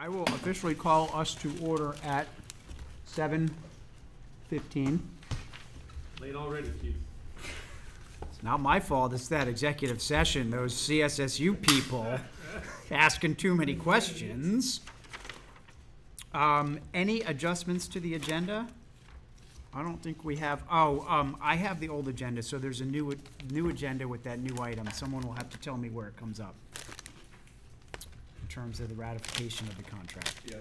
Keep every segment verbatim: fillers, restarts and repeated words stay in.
I will officially call us to order at seven fifteen. Late already, Keith. It's not my fault, it's that executive session, those C S S U people asking too many questions. Um, any adjustments to the agenda? I don't think we have. Oh, um, I have the old agenda, so there's a new new agenda with that new item. Someone will have to tell me where it comes up in terms of the ratification of the contract. Yeah.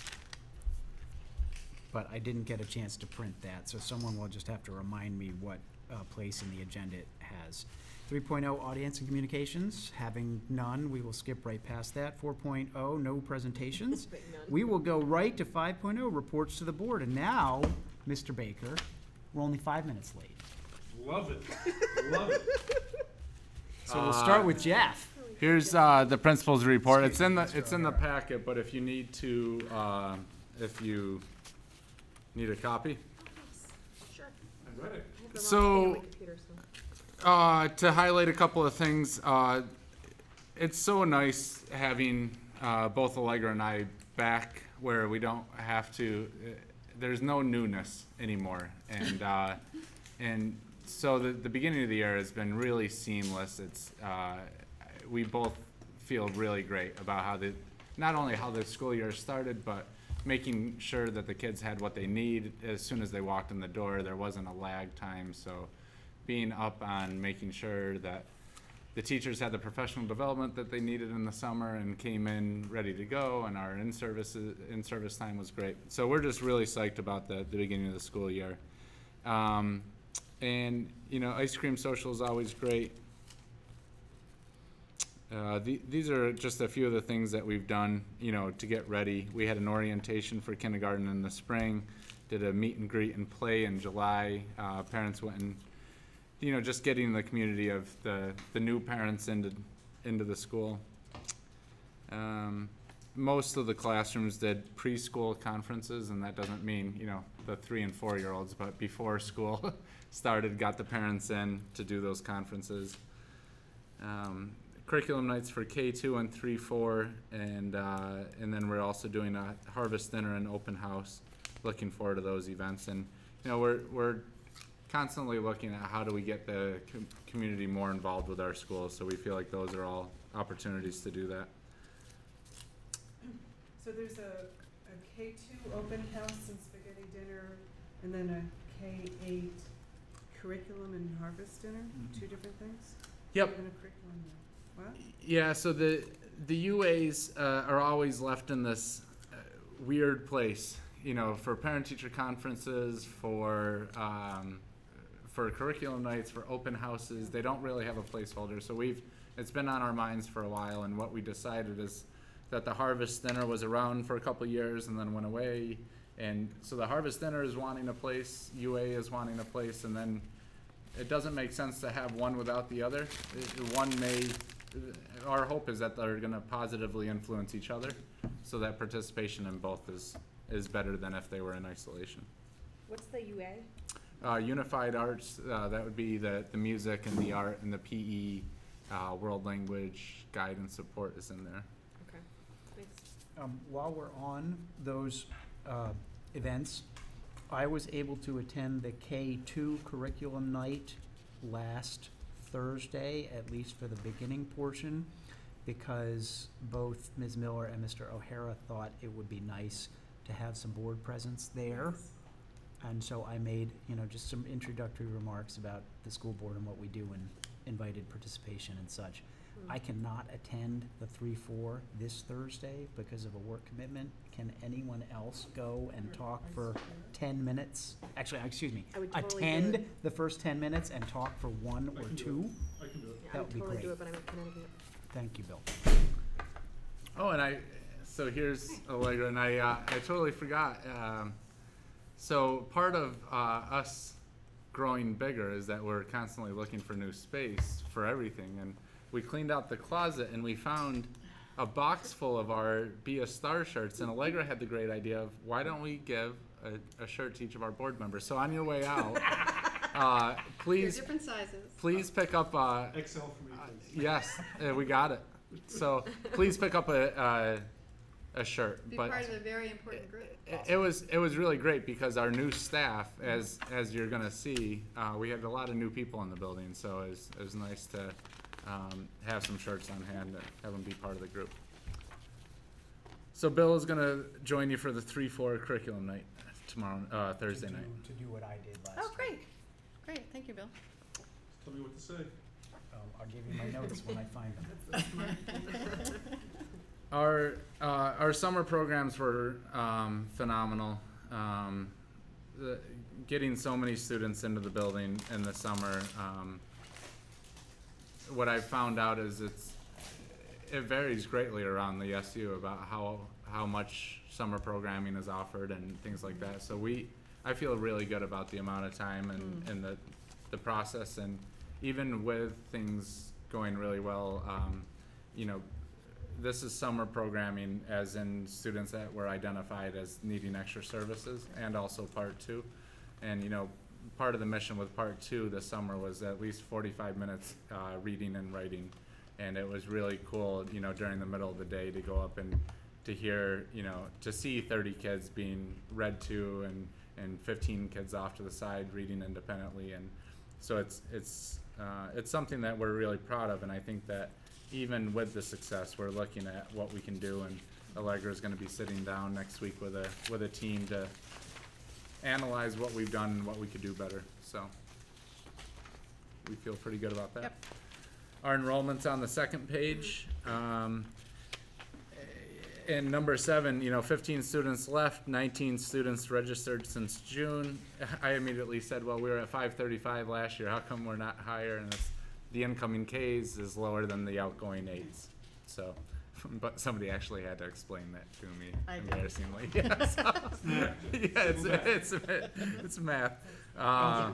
But I didn't get a chance to print that, so someone will just have to remind me what uh, place in the agenda it has. three point oh, audience and communications. Having none, we will skip right past that. four point oh, no presentations. We will go right to five point oh, reports to the board. And now, Mister Baker, we're only five minutes late. Love it. Love it. So we'll start with Jeff. Here's uh, the principal's report. It's in the it's in the packet, but if you need to, uh, if you need a copy. Sure. I read it. So, uh, to highlight a couple of things, uh, it's so nice having uh, both Allegra and I back where we don't have to. Uh, there's no newness anymore, and uh, and so the the beginning of the year has been really seamless. It's uh, we both feel really great about how the not only how the school year started, but making sure that the kids had what they need as soon as they walked in the door. There wasn't a lag time, so being up on making sure that the teachers had the professional development that they needed in the summer and came in ready to go, and our in-service in-service time was great. So we're just really psyched about the, the beginning of the school year. Um, and, you know, ice cream social is always great. Uh, the, these are just a few of the things that we've done, you know, to get ready. We had an orientation for kindergarten in the spring, did a meet and greet and play in July. Uh, parents went and, you know, just getting the community of the, the new parents into, into the school. Um, most of the classrooms did preschool conferences, and that doesn't mean, you know, the three and four year olds, but before school started, got the parents in to do those conferences. Um, curriculum nights for K two and three four, and uh, and then we're also doing a harvest dinner and open house. Looking forward to those events, and you know we're we're constantly looking at how do we get the com community more involved with our schools. So we feel like those are all opportunities to do that. So there's a, a K two open house and spaghetti dinner, and then a K eight curriculum and harvest dinner. Mm-hmm. Two different things. Yep. Even a curriculum. What? Yeah, so the the U As uh, are always left in this uh, weird place, you know, for parent-teacher conferences, for um, for curriculum nights, for open houses. They don't really have a placeholder, so we've it's been on our minds for a while. And what we decided is that the harvest dinner was around for a couple years and then went away, and so the harvest dinner is wanting a place, U A is wanting a place, and then it doesn't make sense to have one without the other. It, one may. Our hope is that they're going to positively influence each other, so that participation in both is is better than if they were in isolation. What's the U A? Uh, unified arts, uh, that would be the, the music and the art and the P E, uh, world language, guide and support is in there. Okay, thanks. Um, while we're on those uh, events, I was able to attend the K two curriculum night last Thursday, at least for the beginning portion, because both Miz Miller and Mister O'Hara thought it would be nice to have some board presence there. Yes. And so I made, you know, just some introductory remarks about the school board and what we do and invited participation and such. Mm. I cannot attend the three four this Thursday because of a work commitment. Can anyone else go and talk for ten minutes? Actually, excuse me, I would totally attend do it. the first ten minutes and talk for one or two? I can do it. Yeah, That I would would be totally great. do it, but I'm in Connecticut. Thank you, Bill. Oh, and I, so here's Allegra, and I, uh, I totally forgot. Um, so part of uh, us growing bigger is that we're constantly looking for new space for everything, and we cleaned out the closet and we found a box full of our Be a Star shirts, and Allegra had the great idea of why don't we give a, a shirt to each of our board members. So on your way out, uh, please, They're different sizes. please pick up. Uh, X L for me, uh, please. yes, uh, we got it. So please pick up a, uh, a shirt, Be but part of a very important group. it, it was it was really great because our new staff, as as you're gonna see, uh, we had a lot of new people in the building, so it was, it was nice to um, have some shirts on hand and have them be part of the group. So Bill is gonna join you for the three four curriculum night tomorrow, uh, Thursday to do, night. To do what I did last Oh, year. great, great, thank you, Bill. Tell me what to say. Um, I'll give you my notes when I find them. Our uh, our summer programs were um, phenomenal. Um, the, getting so many students into the building in the summer. Um, what I found out is it's it varies greatly around the S U about how how much summer programming is offered and things like that. So we I feel really good about the amount of time and, Mm. and the the process, and even with things going really well, um, you know. This is summer programming, as in students that were identified as needing extra services, and also part two. And, you know, part of the mission with part two this summer was at least forty-five minutes uh, reading and writing. And it was really cool, you know, during the middle of the day to go up and to hear, you know, to see thirty kids being read to and, and fifteen kids off to the side reading independently. And so it's, it's, uh, it's something that we're really proud of, and I think that even with the success, we're looking at what we can do, and Allegra is going to be sitting down next week with a with a team to analyze what we've done and what we could do better. So we feel pretty good about that. Yep. Our enrollment's on the second page. Um, and number seven, you know, fifteen students left, nineteen students registered since June. I immediately said, well, we were at five thirty-five last year. How come we're not higher? And it's the incoming K's is lower than the outgoing eights. So, but somebody actually had to explain that to me, I did. embarrassingly. Yeah, so, yeah, it's, it's, it's math. Uh,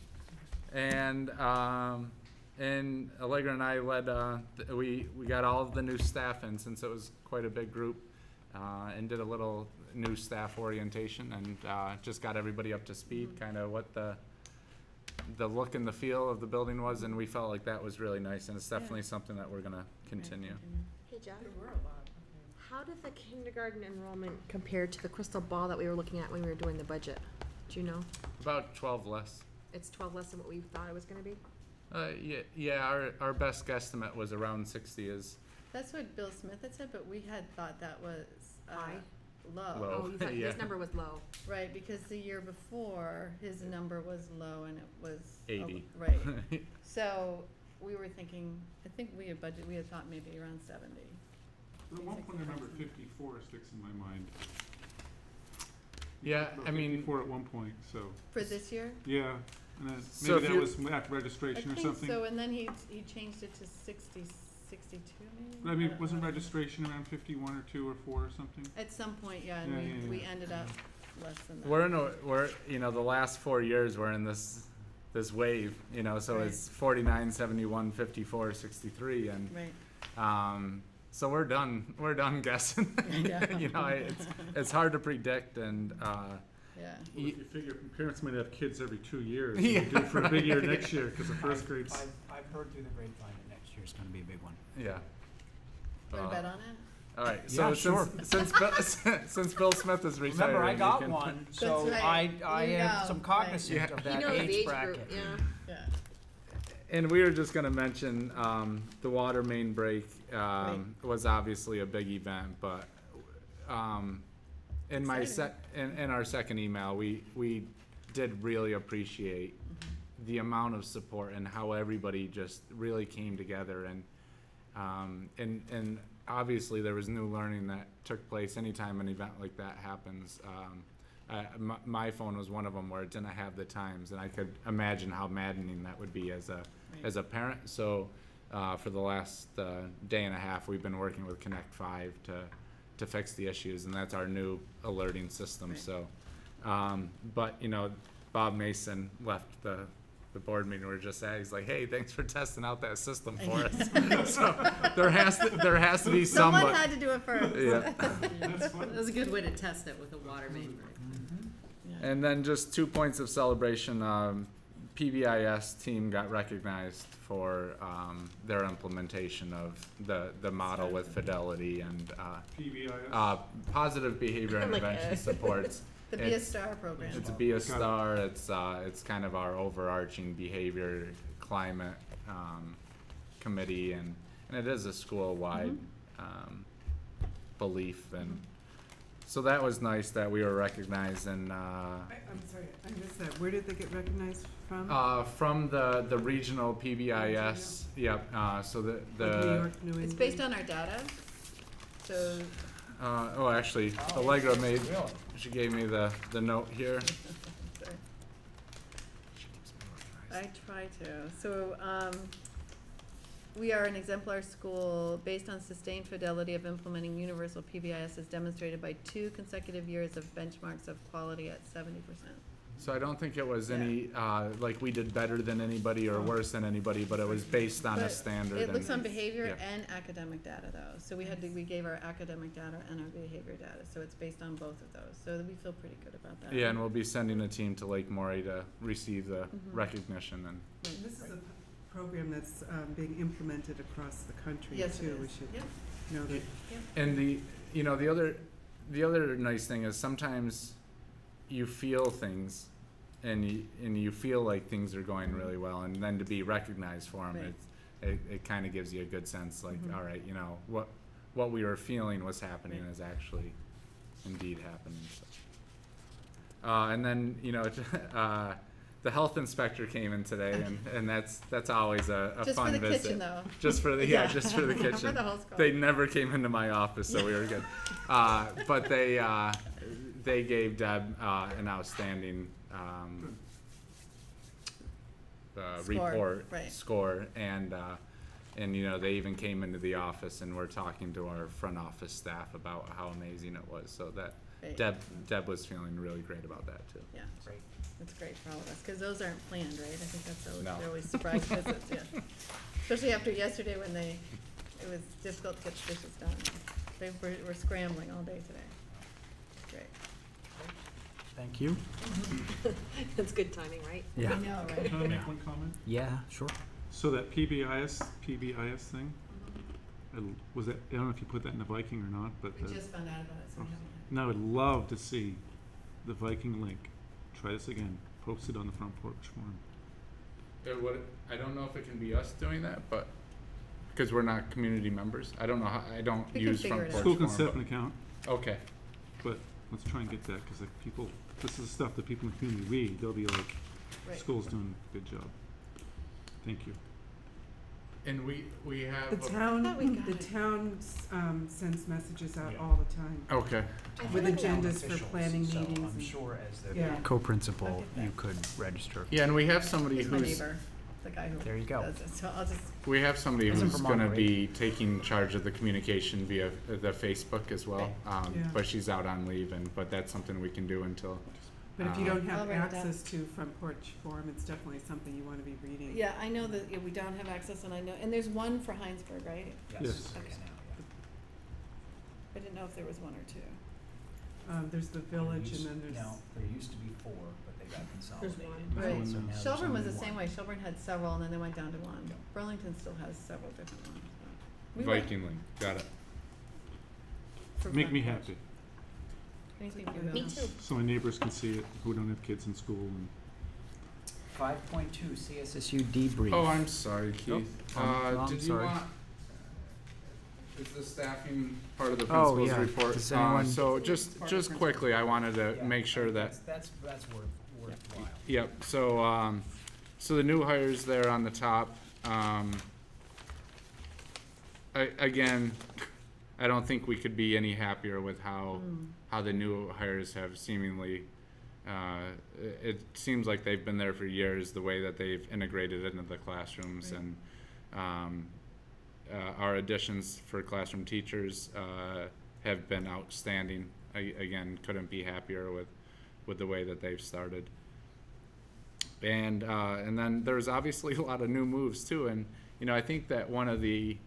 and, um, and Allegra and I led, uh, th- we, we got all of the new staff in, since it was quite a big group, uh, and did a little new staff orientation, and, uh, just got everybody up to speed, Mhm. kind of what the, the look and the feel of the building was, and we felt like that was really nice, and it's definitely something that we're gonna continue. Hey, Jeff, There were a lot. how did the kindergarten enrollment compare to the crystal ball that we were looking at when we were doing the budget? Do you know? About twelve less. It's twelve less than what we thought it was gonna be? Uh, yeah, yeah, our, our best guesstimate was around sixty is That's what Bill Smith had said, but we had thought that was, uh, High? low. Low. Oh, you thought Yeah. his number was low. Right, because the year before, his number was low and it was. a- eighty. Right, so we were thinking, I think we had budget, we had thought maybe around seventy. At one point, I remember fifty-four sticks in my mind. Yeah, About I mean, fifty-four at one point, so, For this year? yeah, and then So maybe if that you- was after I registration or think something. so, and then he, he changed it to sixty, sixty-two maybe? But I mean, don't wasn't know. registration around fifty-one or two or four or something? At some point, yeah, and Yeah, we, yeah, we yeah. ended up less than that. we're in a, we're, you know, the last four years, we're in this, this wave, you know, so Right. it's forty-nine, seventy-one, fifty-four, sixty-three, and, Right, um, so we're done, we're done guessing. Yeah. You know, I- it's, it's hard to predict, and, uh, yeah. Well, if you figure parents might have kids every two years, Yeah. you do it for a big year next year, cause the first I've- grade's. I've, I've heard through the grapevine that next year's gonna be a big one. yeah. Want Uh, to bet on it? All right, Yeah, so sure. since, since, Bill, since Bill Smith is retiring. Remember, I you got can- one, so right. I, I You am know, some right. cognizant Yeah. of You that know the age age bracket. group, yeah. Yeah. And we were just gonna mention, um, the water main break, um, was obviously a big event, but, um, in my Exciting. sec, in, in our second email, we, we did really appreciate the amount of support and how everybody just really came together, and, um, and, and obviously there was new learning that took place anytime an event like that happens. Um, uh, my, my phone was one of them where it didn't have the times, and I could imagine how maddening that would be as a, as a parent. So, uh, for the last, uh, day and a half, we've been working with Connect Five to, to fix the issues, and that's our new alerting system, Right. so. Um, but, you know, Bob Mason left the, the board meeting, we were just at, he's like, hey, thanks for testing out that system for us. So, there has to, there has to be some, Someone but- had to do it first. yeah. That's fun. That was a good way to test it with a water main break. Yeah. And then just two points of celebration. Um, P B I S team got recognized for um, their implementation of the, the model with fidelity and uh, P B I S? uh, positive behavior I'm like, intervention uh. supports. The Be a It's- Star program. It's a Be a Got it. Star. It's uh, it's kind of our overarching behavior climate um, committee, and, and it is a school-wide Mhm. um, belief, and so that was nice that we were recognized, and uh, I, I'm sorry, I missed that. Where did they get recognized from? uh, from the the regional P B I S. Yep. Uh, so the Like New the York, New England? It's based on our data, so, uh, oh actually Allegra made she gave me the the note here. sorry. I try to. So, um, we are an exemplar school based on sustained fidelity of implementing universal P B I S as demonstrated by two consecutive years of benchmarks of quality at seventy percent. So I don't think it was any, uh, like we did better than anybody or worse than anybody, but it was based on a But standard. It looks and- on behavior yeah. and academic data though. So we had to, we gave our academic data and our behavior data, so it's based on both of those. So we feel pretty good about that. Yeah, and we'll be sending a team to Lake Maury to receive the Mhm. recognition and, And This is a p- program that's um, being implemented across the country, Yes, it too. We is. should Yep. know that. and the, you know, the other, the other nice thing is sometimes you feel things and you, and you feel like things are going really well, and then to be recognized for them, Right. it's, it, it kind of gives you a good sense, like, Mhm. all right, you know, what, what we were feeling was happening is actually indeed happening. So. Uh, and then, you know, uh, the health inspector came in today, and, and that's, that's always a, a Just for fun the visit. kitchen though. Just for the, yeah, just for the For kitchen. the whole school. They never came into my office, so we were good. Uh, but they, uh, they gave Deb, uh, an outstanding, um, uh, Score, report, right. score, and, uh, and, you know, they even came into the office and were talking to our front office staff about how amazing it was, so that Great. Deb, Deb was feeling really great about that too. Yeah, Great. that's great for all of us, because those aren't planned, right? I think that's always, No. they're always surprise visits, yeah. Especially after yesterday when they, it was difficult to get the dishes done. They were, were scrambling all day today. Great. Thank you. That's good timing, right? Yeah. I know, right? Can I Yeah. make one comment? Yeah, sure. So that P B I S, P B I S thing, I l- was that, I don't know if you put that in the Viking or not, but We the- just found out about it, so we haven't. now I would love to see the Viking link. Try this again, posted on the front porch forum. There would, I don't know if it can be us doing that, but, because we're not community members, I don't know how, I don't We can use figure front it porch out. School can forum, set up an but- account, Okay, but let's try and get that, because like people, this is the stuff that people in the community read, they'll be like, Right. school's doing a good job. Thank you. and we, we have. The a- town, thought we got the it. town um, sends messages out Yeah. all the time Okay, with They're town agendas for officials, planning so meetings. I'm and- sure as the Yeah. co-principal, I'll get that. you could register. yeah, and we have somebody He's my who's, neighbor, the guy who There you go. does it, so I'll just, we have somebody Isn't who's Vermont gonna great? be taking charge of the communication via the Facebook as well. Um, Yeah. but she's out on leave, and, but that's something we can do until, But if you Uh, don't have I'll write it down. access to Front Porch Forum, it's definitely something you want to be reading. yeah, I know that, yeah, we don't have access, and I know, and there's one for Hinesburg, right? Yes. there is Okay. now, I didn't know if there was one or two. Um, there's the yeah. village There and then used- there's. No, there used to be four, but they got consolidated. one. There's Right. one So now. now there's Shelburne was only the same one. way, Shelburne had several, and then they went down to one. Yeah. Burlington still has several different ones, but. we went Viking link, got it. for Make front me porch. happy, Anything for Me them. too. so my neighbors can see it, who don't have kids in school, and Five point two, C S S U debrief. Oh, I'm sorry, Keith. Oh, I'm- Uh, I'm did you sorry. want, is the staffing part of the Oh, principal's yeah. report? Does Uh, anyone- So just, just quickly, I wanted to Yeah, make sure that, That's, that's, that's worth, worthwhile. yep, so, um, so the new hires there on the top, um, I, again, I don't think we could be any happier with how, Mm. how the new hires have seemingly, uh, it, it seems like they've been there for years, the way that they've integrated into the classrooms Right. and, um, uh, our additions for classroom teachers, uh, have been outstanding. I, again, couldn't be happier with, with the way that they've started. And, uh, and then there's obviously a lot of new moves too, and, you know, I think that one of the,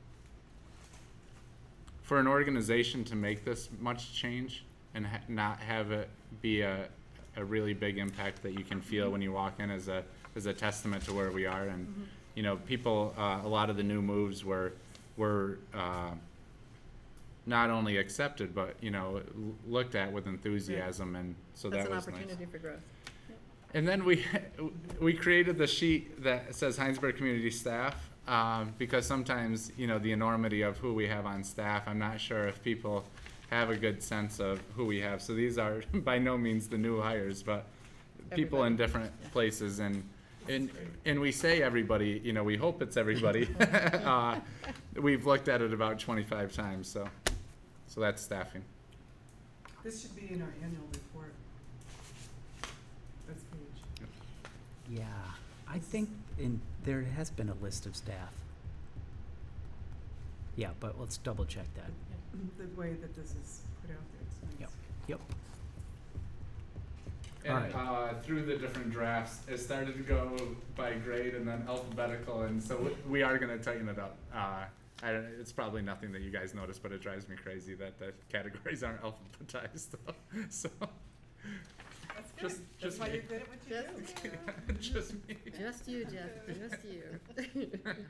for an organization to make this much change and ha- not have it be a, a really big impact that you can feel when you walk in as a is a testament to where we are. And, you know, people, uh, a lot of the new moves were, were, uh, not only accepted, but, you know, l- looked at with enthusiasm, and so That's that an was nice. opportunity for growth. And then we, we created the sheet that says Hinesburg Community Staff, um, because sometimes, you know, the enormity of who we have on staff, I'm not sure if people have a good sense of who we have. So these are by no means the new hires, but people in Everybody. different places, and, and, and we say everybody, you know, we hope it's everybody. Uh, we've looked at it about twenty-five times, so, so that's staffing. This should be in our annual report. This page. Yeah, I think in, there has been a list of staff. Yeah, but let's double check that. The way that this is put out there, it's nice. Yep. Yep. And Alright. uh, through the different drafts, it started to go by grade and then alphabetical, and so we, we are going to tighten it up. Uh, I don't, it's probably nothing that you guys notice, but it drives me crazy that the categories aren't alphabetized. So, That's good. Just- That's just why me. you're good at what you Just do. just me. Just you, Jeff, just you.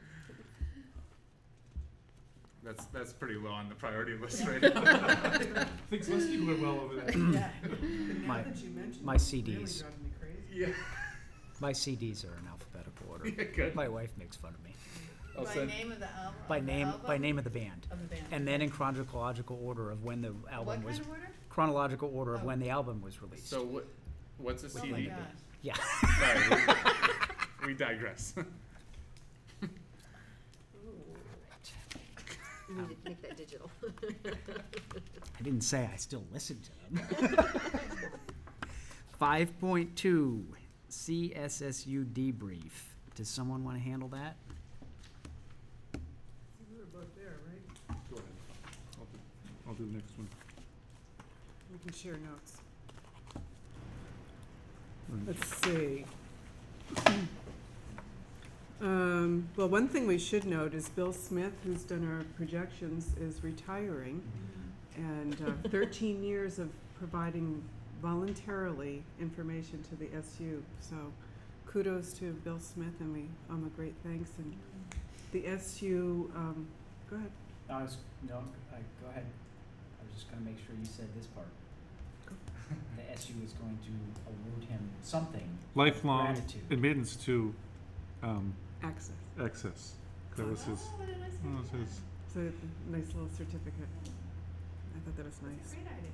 That's that's pretty low on the priority list right now. I think most people are well over that. Yeah. But now My- that you mention my it, it's C really Ds. driving me crazy. Yeah. My C Ds are in alphabetical order. Yeah, good. My wife makes fun of me. I'll By send- name of the album? By of the name, by album? name of the band. Of the band. And then in chronological order of when the album What was, kind of order? chronological order of Oh. when the album was released. So what? What's a Oh C my D? gosh. Yeah. Sorry, we, we digress. We need to make that digital. I didn't say I still listen to them. Five point two, C S S U debrief. Does someone want to handle that? We were both there, right? Go ahead. I'll do, I'll do the next one. We can share notes. Right. Let's see. Um, well, one thing we should note is Bill Smith, who's done our projections, is retiring. And uh, thirteen years of providing voluntarily information to the S U. So kudos to Bill Smith, and we owe him a great thanks. And the S U, um, go ahead. I was, no, I, go ahead. I was just gonna make sure you said this part. The S U is going to award him something. Lifelong Gratitude. admittance to um, Access. access. That was his. Oh, what a nice That was his. It's a nice little certificate. I thought that was nice. Great idea.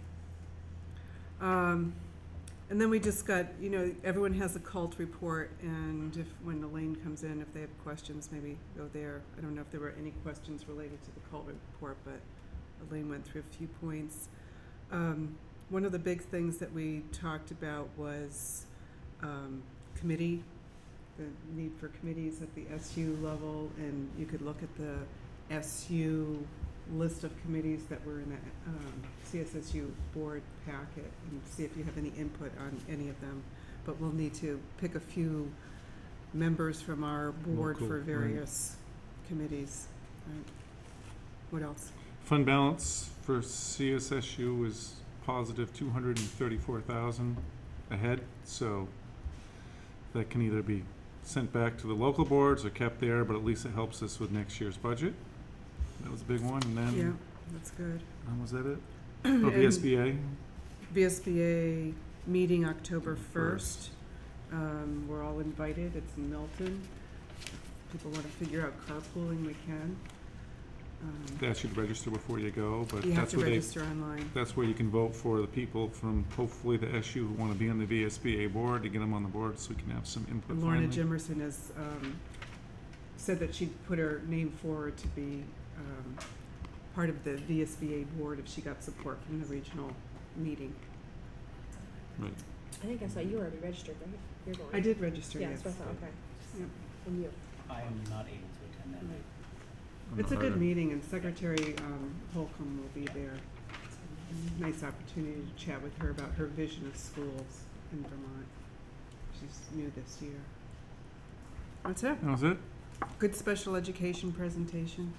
Um, and then we just got, you know, everyone has a cult report, and if, when Elaine comes in, if they have questions, maybe go there. I don't know if there were any questions related to the cult report, but Elaine went through a few points. Um, one of the big things that we talked about was, um, committee, the need for committees at the S U level, and you could look at the S U list of committees that were in the um, C S S U board packet and see if you have any input on any of them. But we'll need to pick a few members from our board Local, for right. various committees. Right. What else? Fund balance for C S S U is positive two hundred and thirty-four thousand ahead, so that can either be sent back to the local boards or kept there, but at least it helps us with next year's budget. That was a big one, and then, Yeah, that's good. um, was that it? Oh, V S B A? V S B A meeting October first. Um, we're all invited. It's in Milton. If people want to figure out carpooling, we can. Um, They ask you to register before you go, but You have that's to where they, register online. that's where you can vote for the people from hopefully the S U who want to be on the V S B A board, to get them on the board so we can have some input And Lorna finally. Jimerson has, um, said that she'd put her name forward to be, um, part of the V S B A board if she got support from the regional meeting. Right. I think I saw you already registered, right? You're going. I did register, Yeah, yes. that's what I thought, okay. Yep. And you? I am not able to attend that night. It's a good meeting, and Secretary, um, Holcomb will be there. Nice opportunity to chat with her about her vision of schools in Vermont. She's new this year. That's it. That was it? Good special education presentation.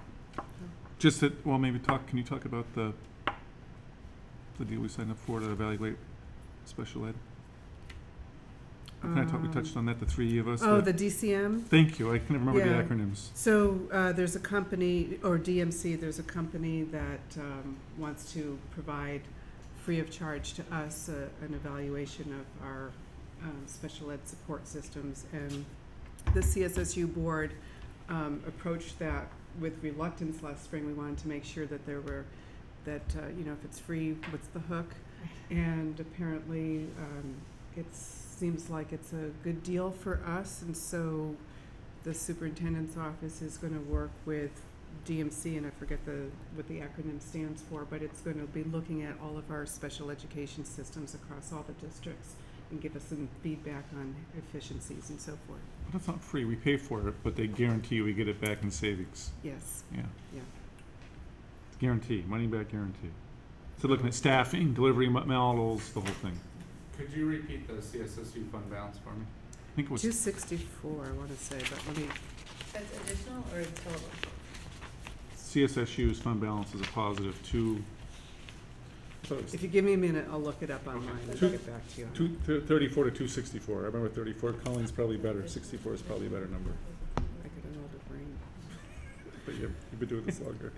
Just that, well, maybe talk, can you talk about the, the deal we signed up for to evaluate special ed? Can I talk, we touched on that, the three of us. Oh, that- the D C M? Thank you, I can never remember the Yeah. acronyms. So uh, there's a company, or D M C, there's a company that um, wants to provide free of charge to us uh, an evaluation of our um, special ed support systems. And the C S S U board um, approached that with reluctance last spring. We wanted to make sure that there were, that, uh, you know, if it's free, what's the hook? And apparently um, it seems like it's a good deal for us. And so the superintendent's office is going to work with D M C, and I forget the what the acronym stands for, but it's going to be looking at all of our special education systems across all the districts and give us some feedback on efficiencies and so forth. But it's not free, we pay for it, but they guarantee we get it back in savings. Yes. Yeah. Yeah. Guarantee, money back guarantee. So looking at staffing, delivery mo- models, the whole thing. Could you repeat the C S S U fund balance for me? I think it was two sixty-four, I want to say, but let me, That's additional or total? C S S U's fund balance is a positive two, I thought it was if you give me a minute, I'll look it up online and Two- get back to you. two, th- thirty-four to two sixty-four. I remember thirty-four, Colleen's probably better, sixty-four is probably a better number. I got an older brain. But you've, you've been doing this longer.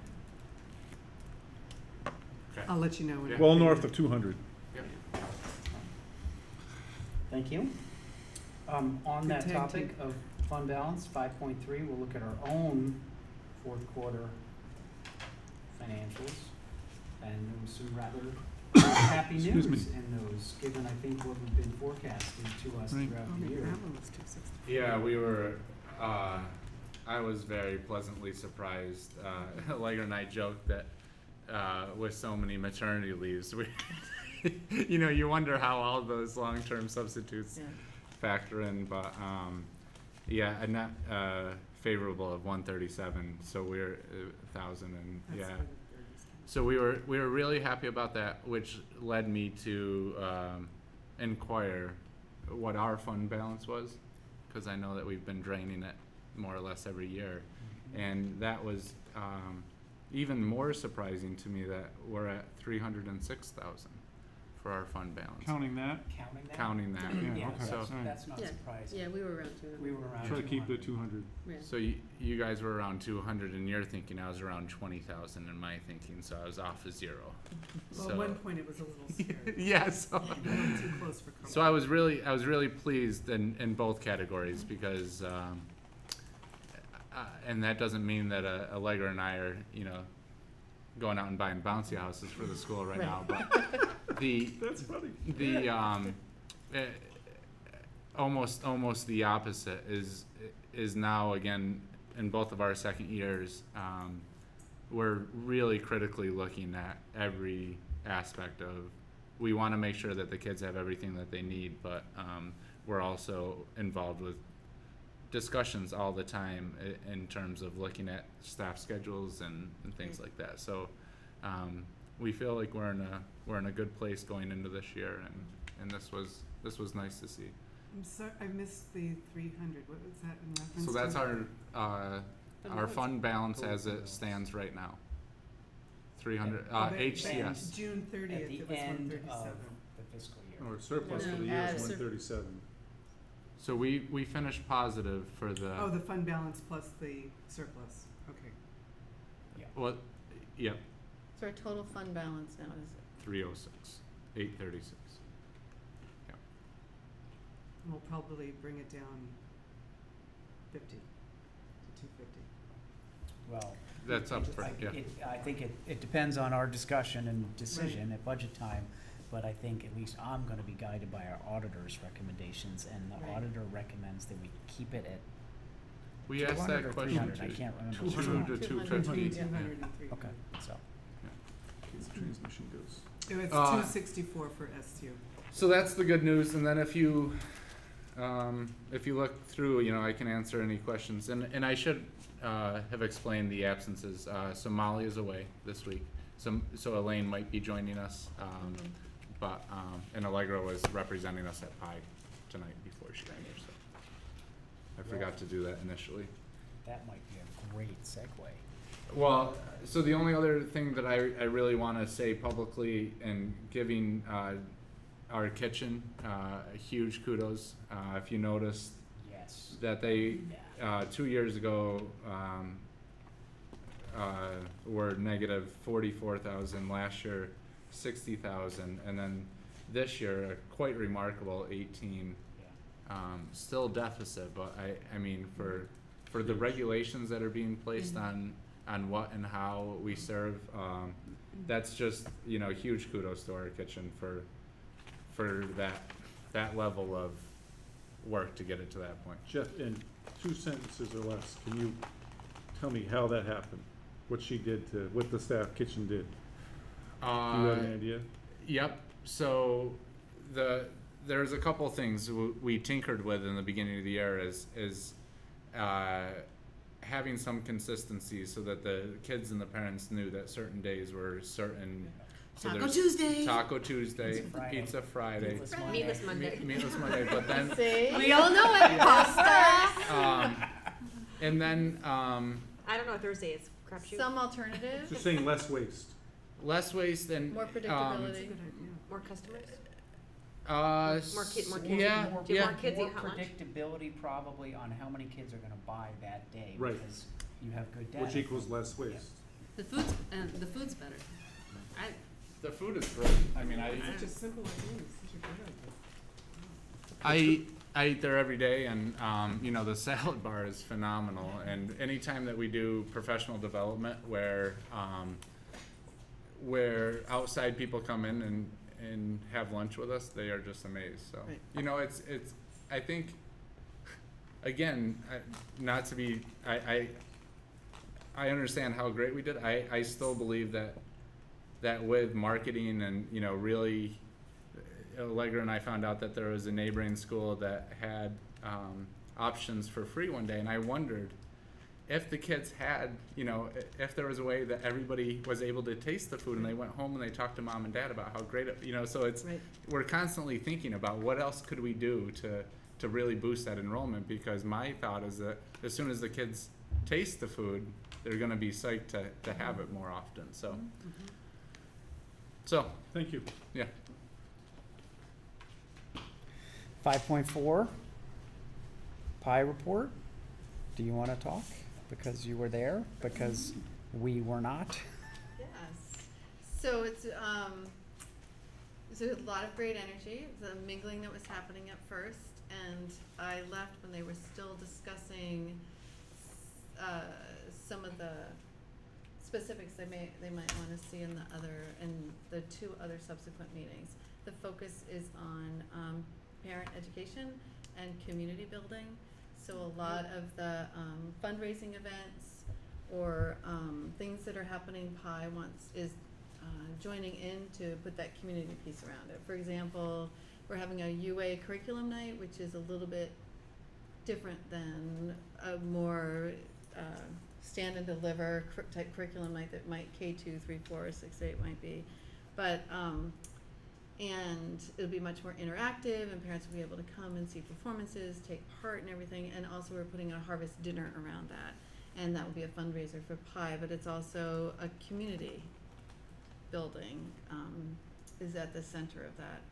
Okay. I'll let you know when. I Well figure north it of two hundred. Thank you. Um, on Good that tag topic of fund balance, five point three, we'll look at our own fourth quarter financials. And there was some rather happy Excuse news me. in those, given I think what we've been forecasted to us Right. throughout Oh, the maybe year. that one was two sixty. Yeah, we were, uh, I was very pleasantly surprised. Uh, Allegra and I joked that, uh, with so many maternity leaves, we, you know, you wonder how all those long-term substitutes Yeah. factor in, but, um, yeah, a net, uh, favorable of one thirty-seven, so we're a thousand and, yeah. That's good. So we were, we were really happy about that, which led me to, um, inquire what our fund balance was, cause I know that we've been draining it more or less every year. And that was, um, even more surprising to me that we're at three hundred and six thousand for our fund balance. Counting that, Counting that? Counting that, Yeah, Yeah, okay. so So- that's not Yeah. surprising. Yeah, we were around two. We were around try to keep the two two hundred. Yeah. so you, you guys were around two hundred in your thinking, I was around twenty thousand in my thinking, so I was off a zero. Well, So- at one point it was a little scary. Yeah, so. A little too close for comfort. So I was really, I was really pleased in, in both categories because, um, uh, and that doesn't mean that uh, Allegra and I are, you know, going out and buying bouncy houses for the school right now, but the, That's funny. the, um, eh, almost, almost the opposite is, is now again, in both of our second years, um, we're really critically looking at every aspect of, we wanna make sure that the kids have everything that they need, but, um, we're also involved with discussions all the time i- in terms of looking at staff schedules and, and things like that, so, um, we feel like we're in a, we're in a good place going into this year, and, and this was, this was nice to see. I'm sorry, I missed the three hundred, what was that in reference to? So that's our, uh, our balance. fund balance Total as fund it balance. stands right now. Three hundred, Oh, uh, but- H C but S. June At thirtieth, the it was one end of thirty-seven. the fiscal year. Or surplus for No, the year add is sur- one thirty-seven. So we, we finished positive for the, Oh, the fund balance plus the surplus, okay. what, yep, So our total fund balance now is, three oh six, eight thirty-six. We'll probably bring it down fifty to two fifty. Well. That's it- up it- for- I- yeah. it- I think it, it depends on our discussion and decision at budget time, but I think at least I'm gonna be guided by our auditor's recommendations, and the Right. auditor recommends that we keep it at We asked two hundred that or question three hundred, I too. can't remember. Two which one. hundred to two Two hundred. fifty. Two hundred and three. Okay, so, Case transmission goes. It's Uh, two sixty-four for S U. So that's the good news, and then if you, um, if you look through, you know, I can answer any questions, and, and I should, uh, have explained the absences, uh, so Molly is away this week, so, so Elaine might be joining us, um, but, um, and Allegra was representing us at Pi tonight before she got here, so. I forgot to do that initially. that might be a great segue. Well, so the only other thing that I, I really wanna say publicly and giving, uh, our kitchen, uh, huge kudos. Uh, if you noticed Yes. that they, Yeah. uh, two years ago, um, uh, were negative forty-four thousand, last year sixty thousand, and then this year, a quite remarkable eighteen. Yeah. Um, still deficit, but I, I mean, for, for the regulations that are being placed on, on what and how we serve, um, that's just, you know, huge kudos to our kitchen for, for that, that level of work to get it to that point. Jeff, in two sentences or less, can you tell me how that happened? What she did to, what the staff kitchen did? Do you have Uh, an idea? Yep, so the, there's a couple things w- we tinkered with in the beginning of the year is, is, uh, having some consistency so that the kids and the parents knew that certain days were certain. So Taco there's Tuesday. Taco Tuesday, Pizza Friday. Pizza Friday, Meatless Monday. Meatless Monday. meat- Meatless Monday, but then, See? We all know it, pasta. um, and then, um, I don't know, Thursday is crapshoot. Some alternatives, Just saying less waste. less waste and, more um, predictability. More customers? uh, More kid- more s- kids. yeah, More- Do you yeah. want kids more eat hot lunch? predictability probably on how many kids are gonna buy that day. Right. Because you have good data. Which equals less waste. The food's, and the food's better. I, The food is great, I mean, I, Such a simple idea, it's such a good idea. I, I eat there every day and, um, you know, the salad bar is phenomenal. And anytime that we do professional development where, um, where outside people come in and, and have lunch with us, they are just amazed, so. Right. You know, it's, it's, I think, again, I, not to be, I, I, I understand how great we did. I, I still believe that, that with marketing and, you know, really, Allegra and I found out that there was a neighboring school that had, um, options for free one day, and I wondered if the kids had, you know, i- if there was a way that everybody was able to taste the food and they went home and they talked to mom and dad about how great it, you know, so it's, Right. we're constantly thinking about what else could we do to, to really boost that enrollment, because my thought is that as soon as the kids taste the food, they're gonna be psyched to, to have it more often, so. So, Thank you. yeah. Five point four, pie report. Do you wanna talk? Because you were there, because we were not. Yes. So it's, um, there's a lot of great energy, the mingling that was happening at first, and I left when they were still discussing, uh, some of the specifics they may, they might wanna see in the other, in the two other subsequent meetings. The focus is on, um, parent education and community building. So a lot of the, um, fundraising events or, um, things that are happening, Pi wants, is, uh, joining in to put that community piece around it. For example, we're having a U A curriculum night, which is a little bit different than a more, uh, stand and deliver cur- type curriculum night that might K two, three, four, or six, eight might be. But, um, and it'll be much more interactive, and parents will be able to come and see performances, take part in everything, and also we're putting a harvest dinner around that. And that will be a fundraiser for Pi, but it's also a community building, um, is at the center of that.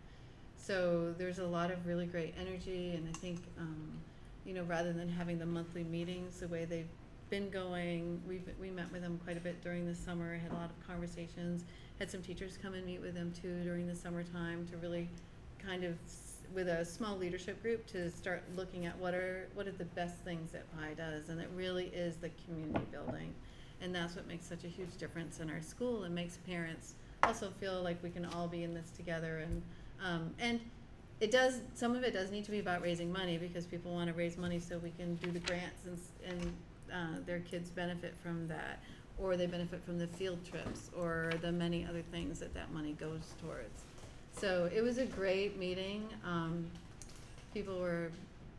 So there's a lot of really great energy, and I think, um, you know, rather than having the monthly meetings the way they've been going, we've, we met with them quite a bit during the summer, had a lot of conversations, had some teachers come and meet with them too during the summertime to really kind of, s- with a small leadership group, to start looking at what are, what are the best things that Pi does, and it really is the community building. And that's what makes such a huge difference in our school, and makes parents also feel like we can all be in this together. And, um, and it does, some of it does need to be about raising money, because people wanna raise money so we can do the grants, and, s- and, uh, their kids benefit from that, or they benefit from the field trips, or the many other things that that money goes towards. So it was a great meeting, um, people were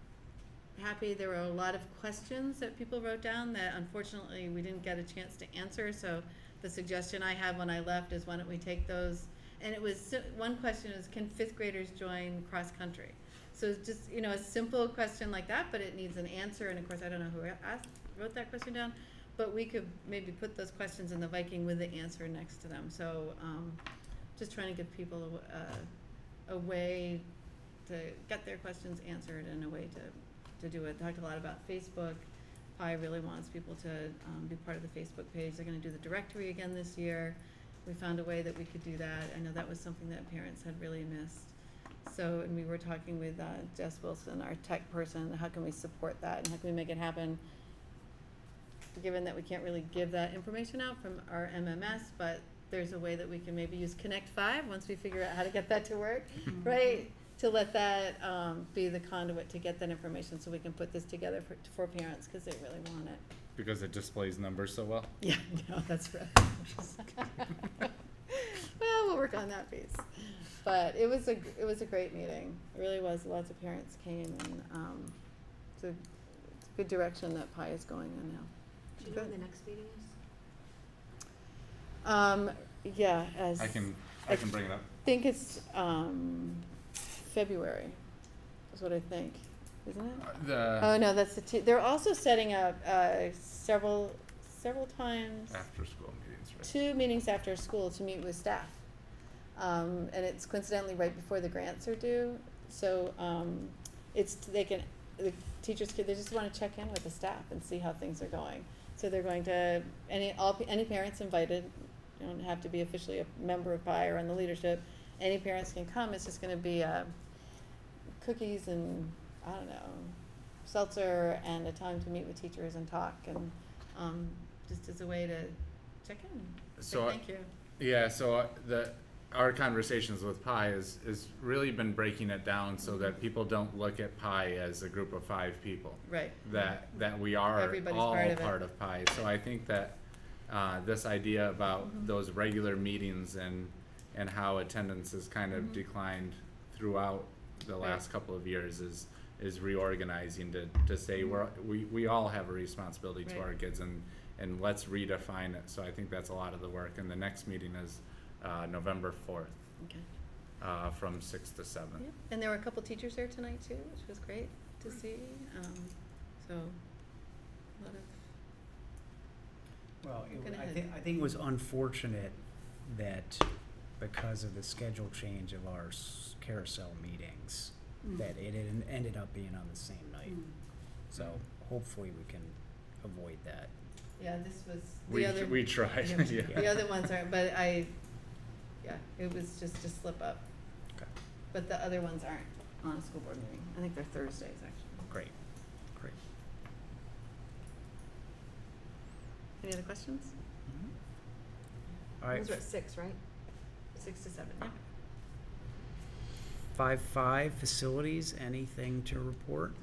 happy. There were a lot of questions that people wrote down that unfortunately we didn't get a chance to answer, so the suggestion I had when I left is, why don't we take those, and it was, si- one question is, can fifth graders join cross-country? So it's just, you know, a simple question like that, but it needs an answer, and of course, I don't know who asked, wrote that question down, but we could maybe put those questions in the Viking with the answer next to them, so, um, just trying to give people, uh, a way to get their questions answered and a way to, to do it. Talked a lot about Facebook. Pi really wants people to um, be part of the Facebook page. They're gonna do the directory again this year. We found a way that we could do that. I know that was something that parents had really missed. So, and we were talking with uh, Jess Wilson, our tech person, how can we support that and how can we make it happen? Given that we can't really give that information out from our M M S, but there's a way that we can maybe use Connect Five once we figure out how to get that to work, right? To let that um, be the conduit to get that information so we can put this together for, for parents because they really want it. Because it displays numbers so well. Yeah, no, that's right. Well, we'll work on that piece. But it was a, it was a great meeting. It really was. Lots of parents came and um, it's, a, it's a good direction that Pi is going in now. Do you know when the next meeting is? Um, yeah, as. I can, I can bring it up. I think it's, um, February, is what I think, isn't it? Uh, The, Oh, no, that's the two, they're also setting up, uh, several, several times, after school meetings, right? two meetings after school to meet with staff. Um, and it's coincidentally right before the grants are due, so, um, it's, they can, the teachers could, they just wanna check in with the staff and see how things are going. So they're going to, any, all, any parents invited, you don't have to be officially a member of Pi or on the leadership, any parents can come, it's just gonna be, uh, cookies and, I don't know, seltzer and a time to meet with teachers and talk and, um, just as a way to check in, say So I- thank you. Yeah, so uh, the, our conversations with Pi is, is really been breaking it down so that people don't look at Pi as a group of five people. Right. That, that we are Everybody's all part of it. part of Pi. So I think that, uh, this idea about Mhm. those regular meetings and, and how attendance has kind of Mhm. declined throughout the Right. last couple of years is, is reorganizing to, to say we're, we, we all have a responsibility to Right. our kids and, and let's redefine it. So I think that's a lot of the work. And the next meeting is, uh, November fourth, Okay. uh, from six to seven. Yep. And there were a couple teachers there tonight too, which was great to see, um, so, a lot of, Well, it, Go wa- I ahead. think, I think it was unfortunate that because of the schedule change of our s- carousel meetings, Mm. that it en- ended up being on the same night. Mm. So hopefully we can avoid that. yeah, this was, We, the other. we tried, Yeah, yeah. The other ones aren't, but I, yeah, it was just a slip up. Okay. But the other ones aren't on a school board meeting. I think they're Thursdays, actually. Great, great. Any other questions? All right, Those are at six, right? Six to seven, yeah. five, five, facilities, anything to report?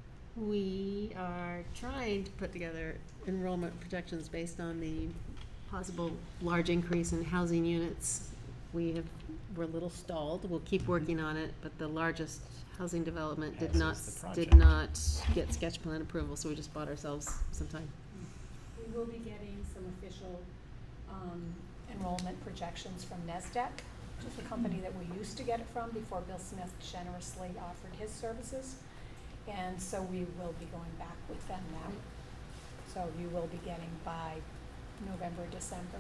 We are trying to put together enrollment projections based on the possible large increase in housing units. We have, we're a little stalled, we'll keep working on it, but the largest housing development did As not, is the did project. not get sketch plan approval, so we just bought ourselves some time. We will be getting some official um, enrollment projections from NESDEC, which is the company that we used to get it from before Bill Smith generously offered his services. And so we will be going back with them now. So you will be getting by November, December.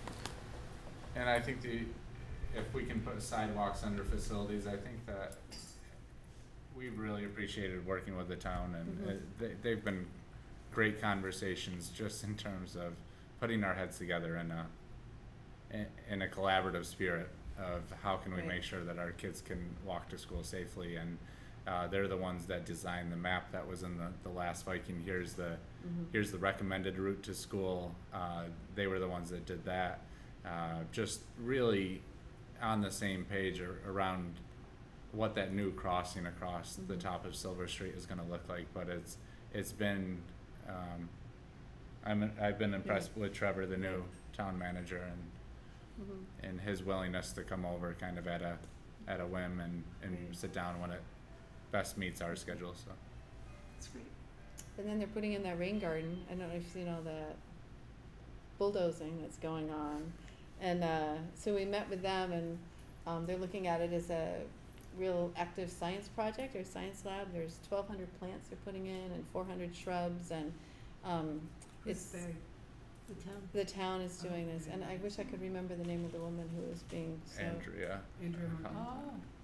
And I think the, if we can put sidewalks under facilities, I think that we've really appreciated working with the town and Mhm. uh, they, they've been great conversations just in terms of putting our heads together in a, in, in a collaborative spirit of how can we Right. make sure that our kids can walk to school safely and uh, they're the ones that designed the map that was in the, the last Viking. Here's the, Mhm. here's the recommended route to school. Uh, they were the ones that did that. Uh, just really on the same page ar- around what that new crossing across the Mhm. top of Silver Street is gonna look like, but it's, it's been, um, I'm, I've been impressed with Trevor, the new town manager, and, Mhm. and his willingness to come over kind of at a, at a whim and, and Right. sit down when it best meets our schedule, so. That's great. And then they're putting in that rain garden. I don't know if you've seen all that bulldozing that's going on. And uh, so we met with them and um, they're looking at it as a real active science project or science lab. There's twelve hundred plants they're putting in and four hundred shrubs and um, Who's it's, they? The town. the town is doing Oh, this. yeah. And I wish I could remember the name of the woman who was being so. Andrea. Andrea uh, Martin. Oh,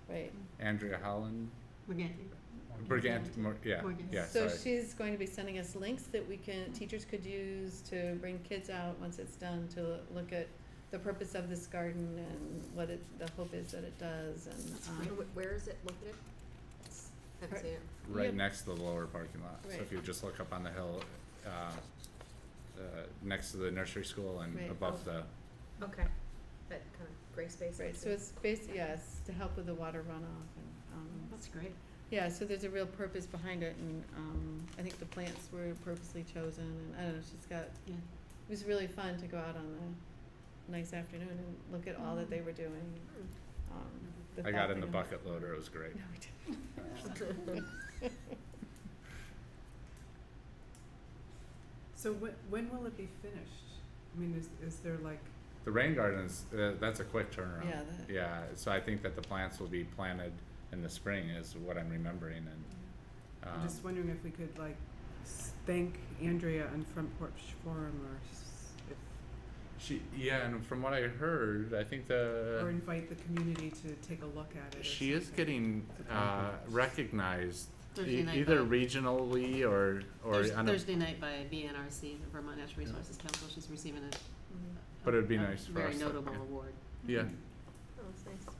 Right. Andrea Holland, Morganti. Brigant, Mor- yeah, Morgan. yeah, So sorry. she's going to be sending us links that we can, teachers could use to bring kids out once it's done, to look at the purpose of this garden and what it, the hope is that it does, and, um, Wh- Where is it located? Haven't Right. seen it. Right Yep. next to the lower parking lot. So if Right. you just look up on the hill, uh, uh, next to the nursery school and Right. above the, Okay, that kind of gray space. right, so it's basically, yeah, it's to help with the water runoff and, um, That's great. yeah, so there's a real purpose behind it, and, um, I think the plants were purposely chosen, and I don't know, she's got, Yeah. it was really fun to go out on a nice afternoon and look at all that they were doing. Um, the I got thought in the they- bucket loader, it was great. No, we didn't. So when, when will it be finished? I mean, is, is there like, The rain gardens, uh, that's a quick turnaround. Yeah, that- Yeah, so I think that the plants will be planted in the spring is what I'm remembering, and, I'm um, just wondering if we could like s- thank Andrea on Front Porch Forum or s- if, she, yeah, and from what I heard, I think or the, invite the community to take a look at it or she is something. getting, uh, recognized Thursday e- night either by- regionally or, or Thurs- on a, Thursday night by V N R C, the Vermont Natural Resources Council, she's receiving a. Mhm. But it'd be a nice for Very us to- notable yeah. award. yeah. Oh, that's nice.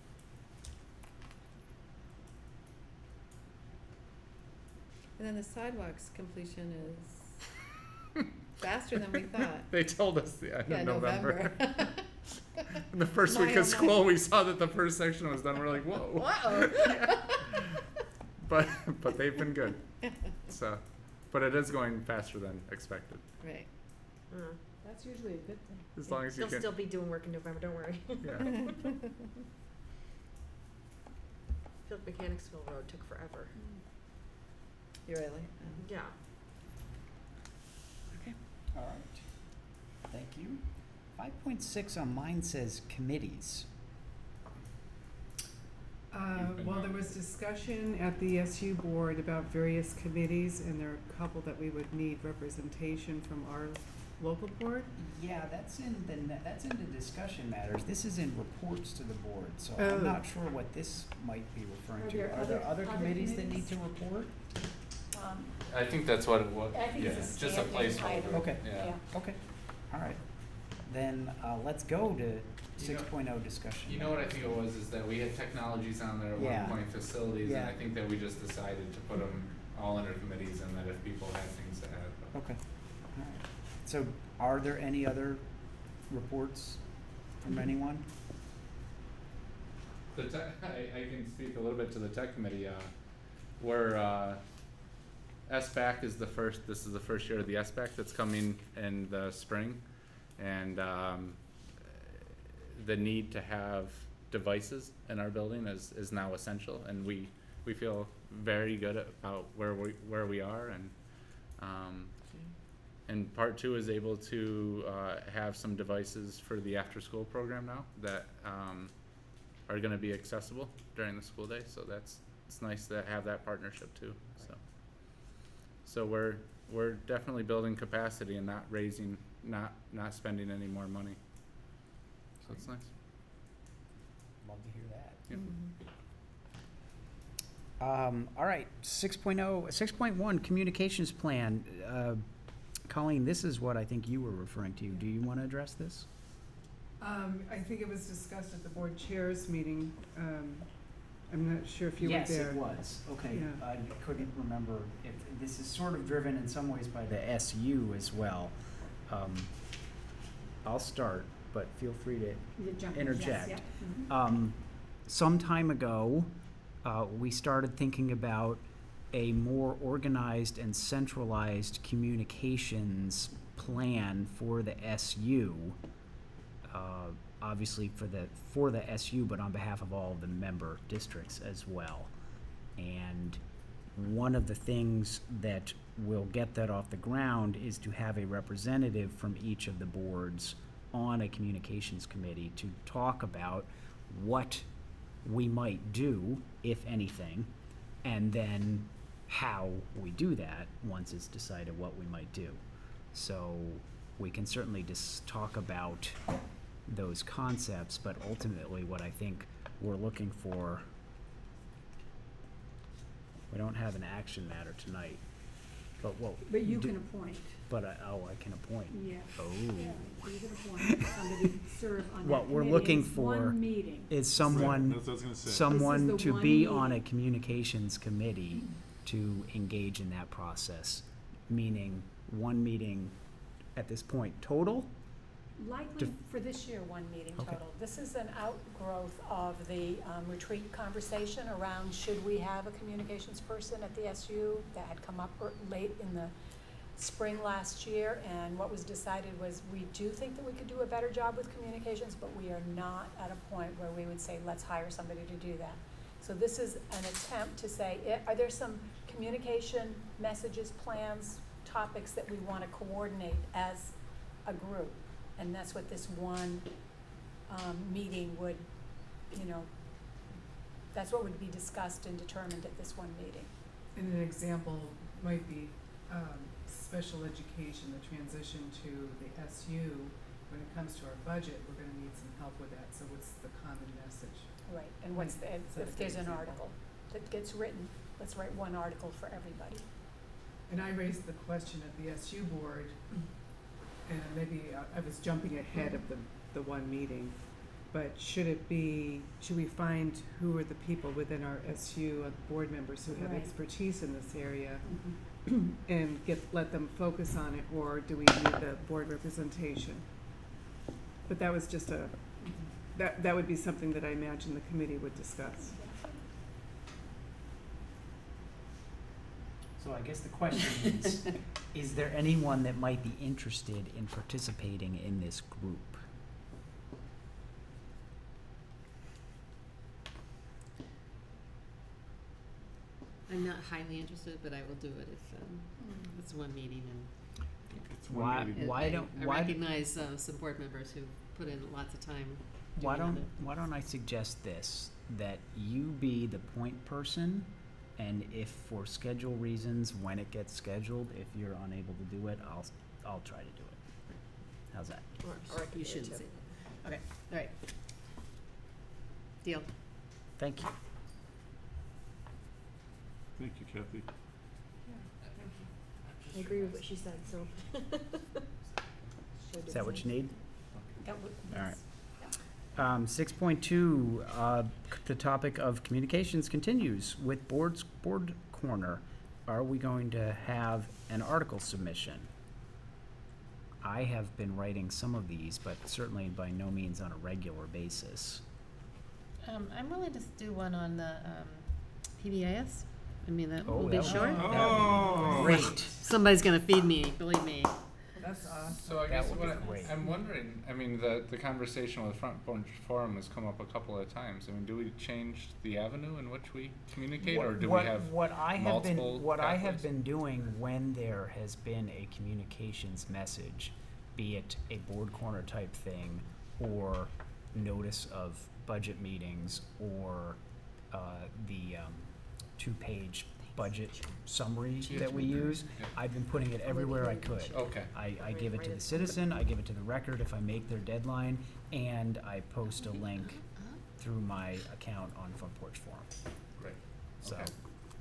And then the sidewalks completion is faster than we thought. They told us the end Yeah, of November. November. In the first My, week oh, of my. school, we saw that the first section was done. We're like, whoa. Uh-oh. But but they've been good. So, but it is going faster than expected. Right. Uh, That's usually a good thing. As long as you They'll can. still be doing work in November, don't worry. Yeah. I feel like Mechanicsville Road took forever. You really? Um, Yeah. All right. Thank you. Five point six on mine says committees. Uh, You've been well, there on. was discussion at the S U board about various committees, and there are a couple that we would need representation from our local board. Yeah, that's in the, ne- that's in the discussion matters. This is in reports to the board, so Oh. I'm not sure what this might be referring Are to. there Are there other- other other committees that need committees? to report? Um, I think that's what it was. I think yeah, it's a just a standing placeholder. item. Okay. Yeah. Okay, all right. Then, uh, let's go to You know- six oh discussion. You know what I think it was is that we had technologies on there at Yeah. one point, facilities, and Yeah. I think that we just decided to put them all under committees, and that if people had things to add. but- Okay, all right. So are there any other reports from anyone? The tech, I, I can speak a little bit to the tech committee, uh, where, uh, S BAC is the first, this is the first year of the S BAC that's coming in the spring. And, um, the need to have devices in our building is, is now essential, and we, we feel very good about where we, where we are, and, um, and part two is able to, uh, have some devices for the after-school program now that, um, are gonna be accessible during the school day, so that's, it's nice to have that partnership too, so. So we're, we're definitely building capacity and not raising, not, not spending any more money. So it's nice. Love to hear that. Yep. Um, all right, six oh, six point one, communications plan. Uh, Colleen, this is what I think you were referring to. Do you want to address this? Um, I think it was discussed at the board chairs meeting. Um, I'm not sure if you were there. Yes, it was. Okay, Yeah. I couldn't remember if, this is sort of driven in some ways by the S U as well. Um, I'll start, but feel free to you jump in, yes, interject. yeah. Mhm. Um, some time ago, uh, we started thinking about a more organized and centralized communications plan for the S U. Uh, obviously for the for the S U, but on behalf of all of the member districts as well. And one of the things that will get that off the ground is to have a representative from each of the boards on a communications committee to talk about what we might do, if anything, and then how we do that once it's decided what we might do. So we can certainly just talk about those concepts, but ultimately what I think we're looking for We don't have an action matter tonight, but what? But you do- can appoint, But I, oh, I can appoint. yeah. Oh. Yeah, so you can appoint somebody to serve on that What we're committee. looking It's for one meeting. Is Right, someone, that's what I was gonna say. someone the to one be on a meeting. communications committee to engage in that process, meaning one meeting at this point total? Likely Def- for this year, one meeting Okay. total. This is an outgrowth of the um, retreat conversation around should we have a communications person at the S U that had come up ear- late in the spring last year, and what was decided was we do think that we could do a better job with communications, but we are not at a point where we would say, let's hire somebody to do that. So this is an attempt to say, i- are there some communication messages, plans, topics that we want to coordinate as a group? And that's what this one um, meeting would, you know, that's what would be discussed and determined at this one meeting. And an example might be um, special education, the transition to the S U. When it comes to our budget, we're gonna need some help with that, so what's the common message? Right. And what's the, if- So if there's an example. article that gets written, let's write one article for everybody. And I raised the question at the S U board, and maybe I- I was jumping ahead of the, the one meeting, but should it be, should we find who are the people within our S U, uh, board members who have Right. expertise in this area, and get, let them focus on it, or do we need the board representation? But that was just a, that, that would be something that I imagine the committee would discuss. So I guess the question is, is there anyone that might be interested in participating in this group? I'm not highly interested, but I will do it if, um, it's one meeting and. It's one Why, meeting. why I- don't, I why, recognize, uh, some board members who put in lots of time why doing don't, it. why don't I suggest this, that you be the point person, and if for schedule reasons, when it gets scheduled, if you're unable to do it, I'll, I'll try to do it. How's that? Or, or I could You do it shouldn't too. say that. Okay, all right. Deal. Thank you. Thank you, Kathy. I agree with what she said, so. Is that what you need? That would, All right. yes. Um, six point two, uh, c- the topic of communications continues with boards, board corner. Are we going to have an article submission? I have been writing some of these, but certainly by no means on a regular basis. Um, I'm willing to do one on the, um, P B I S. I mean, that Oh, will be that would- short. that would be Oh. Great. Somebody's gonna feed me, believe me. That's awesome. So I That guess would what be great. I, I'm wondering, I mean, the, the conversation with Front Porch Forum has come up a couple of times. I mean, do we change the avenue in which we communicate, or What- do we what- have What I have been, multiple what I have pathways? been doing when there has been a communications message, be it a board corner type thing, or notice of budget meetings, or, uh, the, um, two-page budget summary that we use, Yeah. I've been putting it everywhere I could. Okay. I, I Right- give it right to the at- citizen, I give it to the record if I make their deadline, and I post a link through my account on Front Porch Forum, Great. so. Okay.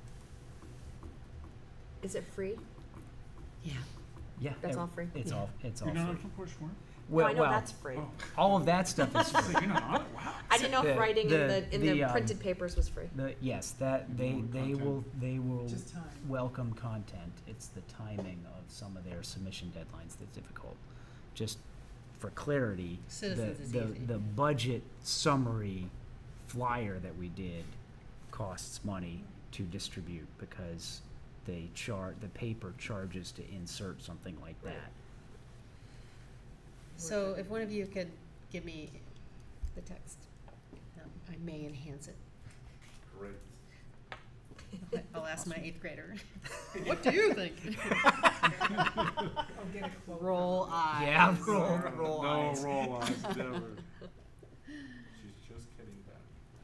Is it free? Yeah. Yeah. That's ev- all free? It's all, it's all You're not on free. Front Porch Forum? No, Well, I know well, that's free. Oh. all of that stuff is free. So you're not on it? Wow. I didn't know if The- writing in the- the, in the, the um, printed papers was free. The, yes, that, they, More they content. will, they will Just time. welcome content. It's the timing of some of their submission deadlines that's difficult. Just for clarity, the, Citizens is the, easy. the budget summary flyer that we did costs money to distribute because they char, the paper charges to insert something like Right. that. So if one of you could give me the text, um, I may enhance it. Great. I'll- I'll ask my eighth grader. What do you think? I'll get a quote. Roll eyes. Yeah, roll, roll No, eyes. roll eyes, never. She's just kidding, Ben.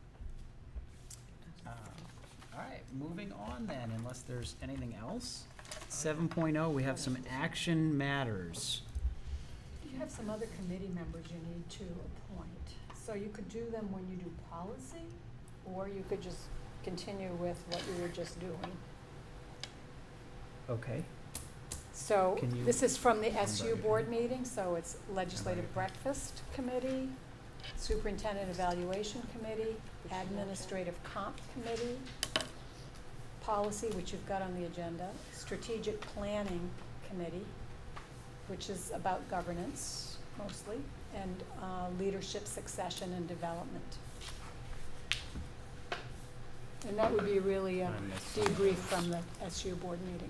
Uh, All right, moving on then, unless there's anything else. Seven oh, we have some action matters. You have some other committee members you need to appoint. So you could do them when you do policy, or you could just continue with what we were just doing. Okay. So, Can you- this is from the S U board meeting, so it's Legislative Breakfast Committee, Superintendent Evaluation Committee, Administrative Comp Committee, Policy, which you've got on the agenda, Strategic Planning Committee, which is about governance mostly, and uh, Leadership Succession and Development. And that would be really a I missed debrief from the S U board meeting.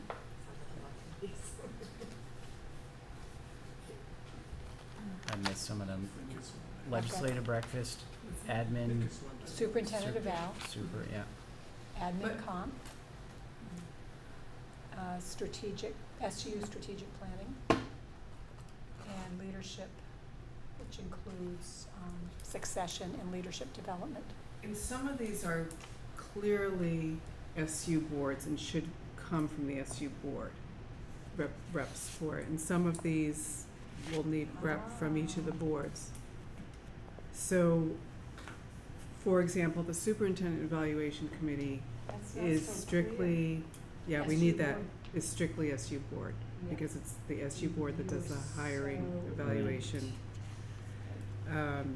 I missed some of them. Legislative breakfast, admin, Superintendent eval, super, yeah. admin But- comp, uh, strategic, S U strategic planning, and leadership, which includes um, succession and leadership development. And some of these are clearly S U boards and should come from the S U board, rep, reps for it. And some of these will need rep from each of the boards. So, for example, the Superintendent Evaluation Committee That's not is so strictly, yeah, we S U need that, board. is strictly S U board, Yeah. because it's the S U board that does the hiring, So- evaluation. Um,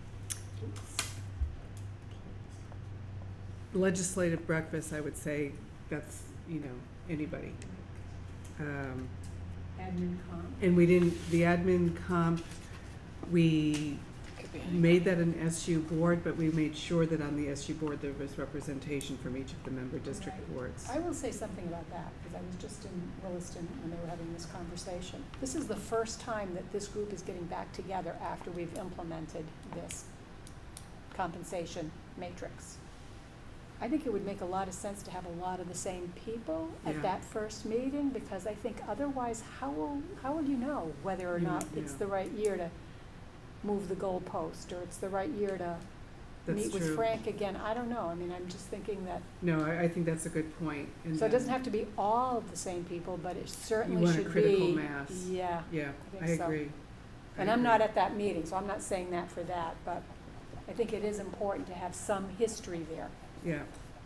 Legislative breakfast, I would say, that's, you know, anybody. Um, Admin comp. and we didn't, the admin comp, we made that an S U board, but we made sure that on the S U board, there was representation from each of the member district Right. boards. I will say something about that, because I was just in Williston when they were having this conversation. This is the first time that this group is getting back together after we've implemented this compensation matrix. I think it would make a lot of sense to have a lot of the same people Yeah. at that first meeting, because I think otherwise, how will, how will you know whether or Yeah, not it's yeah. the right year to move the goalpost, or it's the right year to That's meet with true. Frank again? I don't know. I mean, I'm just thinking that, No, I, I think that's a good point. and so it doesn't then- have to be all of the same people, but it certainly want a should be. critical mass. Yeah, Yeah, I I think so. agree. I and I'm agree. not at that meeting, so I'm not saying that for that, but I think it is important to have some history there. Yeah.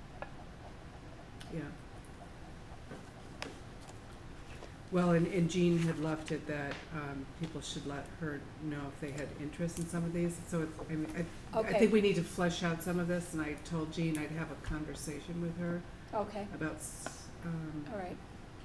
Yeah. Well, and, and Jean had left it that, um, people should let her know if they had interest in some of these, so it's, I mean, I, I Okay. think we need to flesh out some of this, and I told Jean I'd have a conversation with her Okay, about, s- um, all right.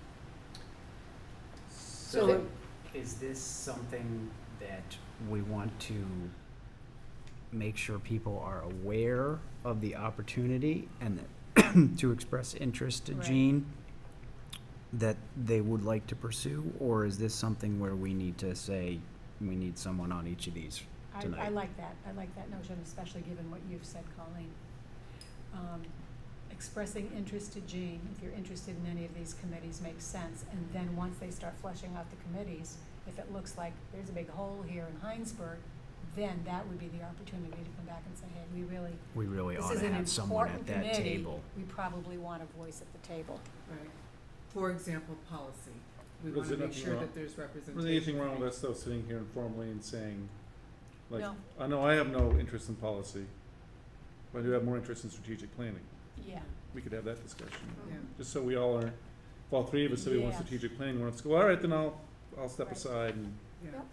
So, that- is this something that we want to make sure people are aware of the opportunity and that to express interest to Right. Jean that they would like to pursue? Or is this something where we need to say, we need someone on each of these I, I tonight? like that. I like that notion, especially given what you've said, Colleen. Um, expressing interest to Jean, if you're interested in any of these committees, makes sense. And then once they start fleshing out the committees, if it looks like there's a big hole here in Hinesburg, then that would be the opportunity to come back and say, hey, we really, We really this ought is to an have someone at important that committee. table. We probably want a voice at the table. right. For example, policy. We Is wanna there make nothing sure wrong- that there's representation. Was there anything wrong with us though, sitting here informally and saying, like, No. I know I have no interest in policy, but I do have more interest in strategic planning. Yeah. We could have that discussion, Yeah. just so we all are, if all three of us say we want Yeah. strategic planning, wants to go, all right, then I'll, I'll step Right. aside and, Yeah. Yep.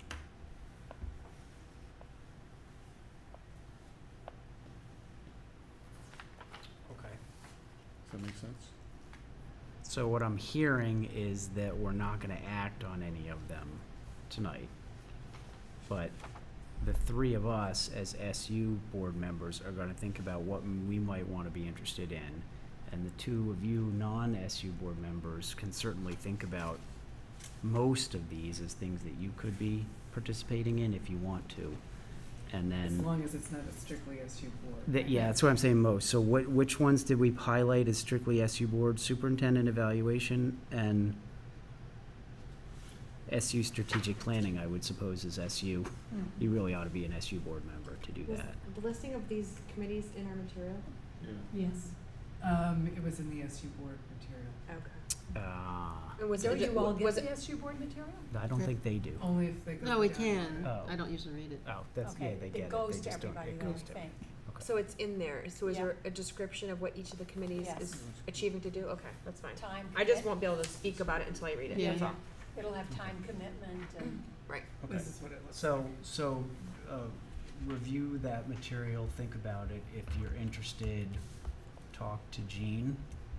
Okay. does that make sense? So what I'm hearing is that we're not gonna act on any of them tonight. But the three of us as S U board members are gonna think about what we might wanna be interested in. And the two of you non-S U board members can certainly think about most of these as things that you could be participating in if you want to. And As then, long as it's not a strictly S U board. that, yeah, that's what I'm saying, most. So what, which ones did we highlight as strictly S U board? Superintendent evaluation and S U strategic planning, I would suppose, is S U. Hmm. You really ought to be an S U board member to do Was that. the listing of these committees in our material? Yeah. Yes. Um, it was in the S U board material. Okay. Uh, Was Don't you all get was the S U board material? I don't think they do. Only if they go. No, we down. can. Oh. I don't usually read it. Oh, that's, yeah, Okay, they get it. It goes They to just don't- everybody, it though, I goes to- think. So it's in there, so is Yeah. there a description of what each of the committees Yes. is achieving to do? Okay, that's fine. Time. I just commit- won't be able to speak about it until I read it, Yeah. that's all. It'll have time commitment and, Okay. This is what it looks So, so, uh, review that material, think about it. If you're interested, talk to Jean.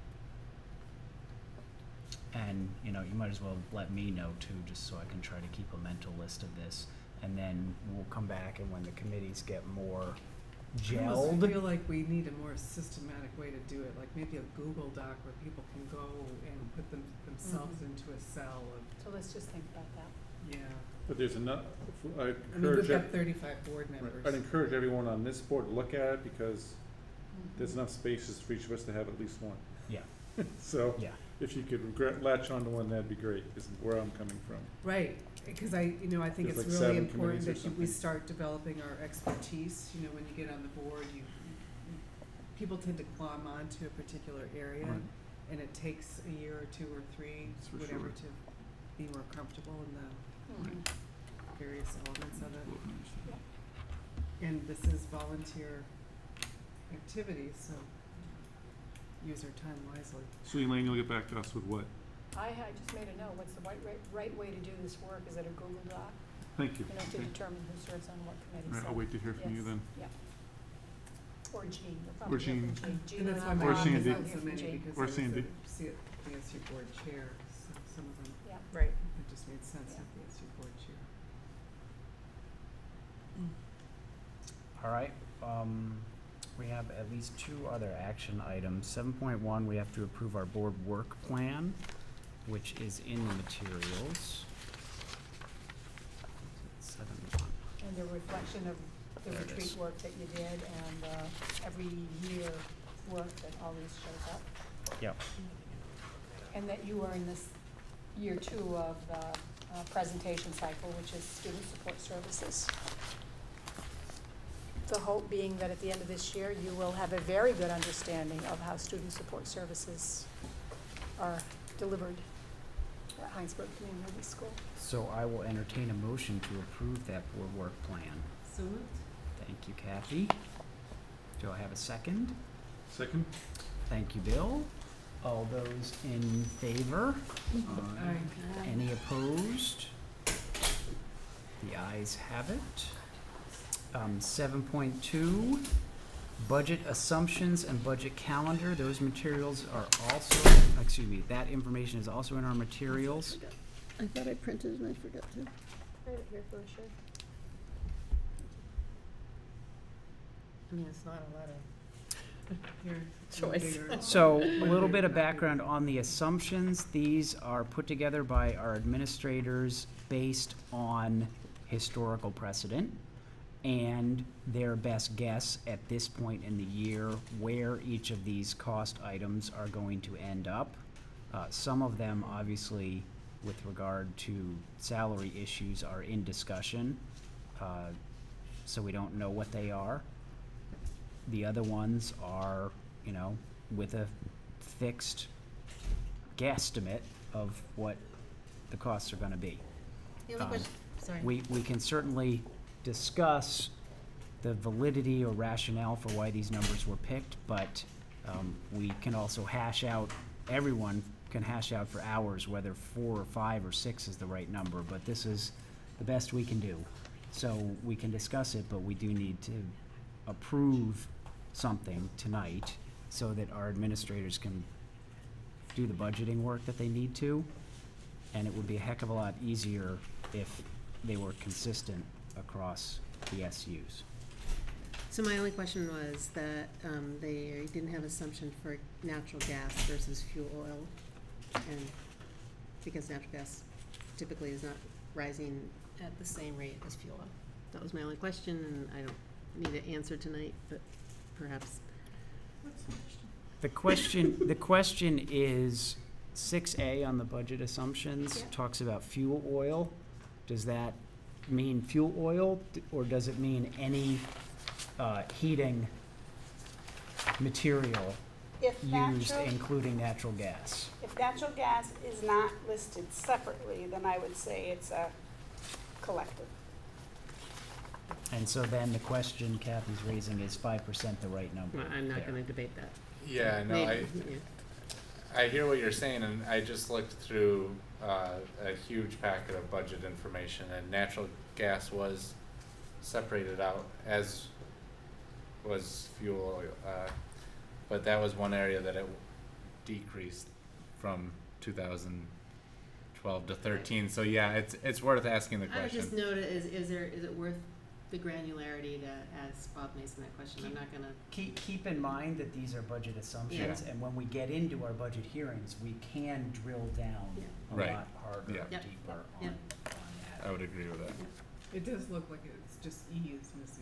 And, you know, you might as well let me know too, just so I can try to keep a mental list of this. And then we'll come back, and when the committees get more I almost gelled. feel like we need a more systematic way to do it, like maybe a Google Doc where people can go and put them, themselves into a cell of, so let's just think about that. yeah. But there's enough, I I mean, encourage, we've got ev- thirty-five board members. I'd encourage everyone on this board to look at it, because Mm-hmm. there's enough spaces for each of us to have at least one. Yeah, So, yeah. if you could gra- latch onto one, that'd be great, is where I'm coming from. Right, because I, you know, I think There's it's like really seven important committees or that you- we something. start developing our expertise, you know, when you get on the board, you, you- people tend to glom onto a particular area, Right. and it takes a year or two or three, That's for whatever, sure. to be more comfortable in the Mhm. various elements of it. Totally understand. And this is volunteer activity, so use our time wisely. So Elaine, you'll get back to us with what? I, I just made a note, what's the right, right, right way to do this work? Is it a Google Doc? Thank you. You know, to Okay. determine who serves on what committee, All right, so. I'll wait to hear from you yes, then. Yeah. Or Jean, you'll Or probably hear from Jean. Jean. Jean And that's why and my Or Bob, office Sandy. I'll has hear so from many, Jean. because Or I was the Sandy. C- the S U board chair, so some of them, Yeah. Right. it just made sense to Yeah. have the S U board chair. All right, um, we have at least two other action items. Seven point one, we have to approve our board work plan, which is in the materials. Seven one. And the reflection of the There it retreat is. work that you did and, uh, every year work that always shows up. Yep. And that you are in this year two of the, uh, presentation cycle, which is student support services. The hope being that at the end of this year, you will have a very good understanding of how student support services are delivered at Hinesburg Community School. So I will entertain a motion to approve that board work plan. So moved. Thank you, Kathy. Do I have a second? Second? Thank you, Bill. All those in favor? Aye. Any opposed? The ayes have it. Um, seven point two, budget assumptions and budget calendar. Those materials are also, excuse me, that information is also in our materials. I thought I printed and I forgot to. I have it here for sure. I mean, it's not a lot of. Here, Choice. bigger. So, a little bit of background on the assumptions. These are put together by our administrators based on historical precedent and their best guess at this point in the year where each of these cost items are going to end up. Uh, some of them, obviously, with regard to salary issues, are in discussion, uh, so we don't know what they are. The other ones are, you know, with a fixed guesstimate of what the costs are gonna be. The only Um, question, sorry. We, we can certainly discuss the validity or rationale for why these numbers were picked, but um, we can also hash out, everyone can hash out for hours whether four or five or six is the right number, but this is the best we can do. So we can discuss it, but we do need to approve something tonight so that our administrators can do the budgeting work that they need to. And it would be a heck of a lot easier if they were consistent across the S Us. So my only question was that, um, they didn't have assumption for natural gas versus fuel oil. And because natural gas typically is not rising at the same rate as fuel oil. That was my only question, and I don't need an answer tonight, but perhaps. The question, the question is, six A on the budget assumptions Yeah. talks about fuel oil. Does that mean fuel oil, d- or does it mean any, uh, heating material If used, natural, including natural gas? if natural gas is not listed separately, then I would say it's a collective. And so then the question Kathy's raising, is five percent the right number? Well, I'm not there? gonna debate that. Yeah, no, I, Maybe, yeah. I hear what you're saying, and I just looked through uh, a huge packet of budget information, and natural gas was separated out, as was fuel oil. Uh, but that was one area that it decreased from two thousand twelve to thirteen. So yeah, it's it's worth asking the I would question. just note, it, is, is there, is it worth the granularity to ask Bob Mason that question? I'm not gonna, Keep, keep in mind that these are budget assumptions, and when we get into our budget hearings, we can drill down Yeah. a Right. lot harder, Yeah. Yep. deeper on, Yep. on that. I would agree with that. It does look like it's just E is missing.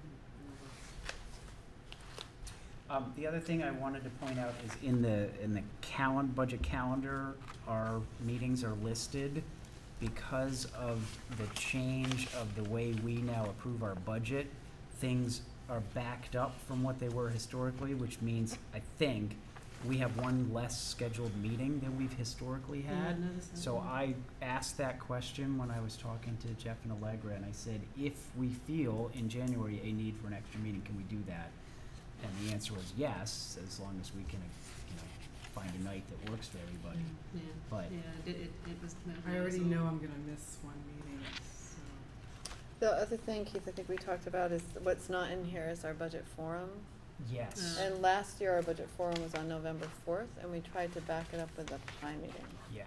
Um, the other thing I wanted to point out is in the, in the calen- budget calendar, our meetings are listed. Because of the change of the way we now approve our budget, things are backed up from what they were historically, which means, I think, we have one less scheduled meeting than we've historically yeah, had. notice that. So I asked that question when I was talking to Jeff and Allegra, and I said, if we feel in January a need for an extra meeting, can we do that? And the answer was yes, as long as we can, you know, find a night that works for everybody. Yeah, But yeah, it, it, it was. I already know I'm gonna miss one meeting, so. The other thing, Keith, I think we talked about is what's not in here is our budget forum. yes, Uh, And last year, our budget forum was on November fourth, and we tried to back it up with a pie meeting. yeah.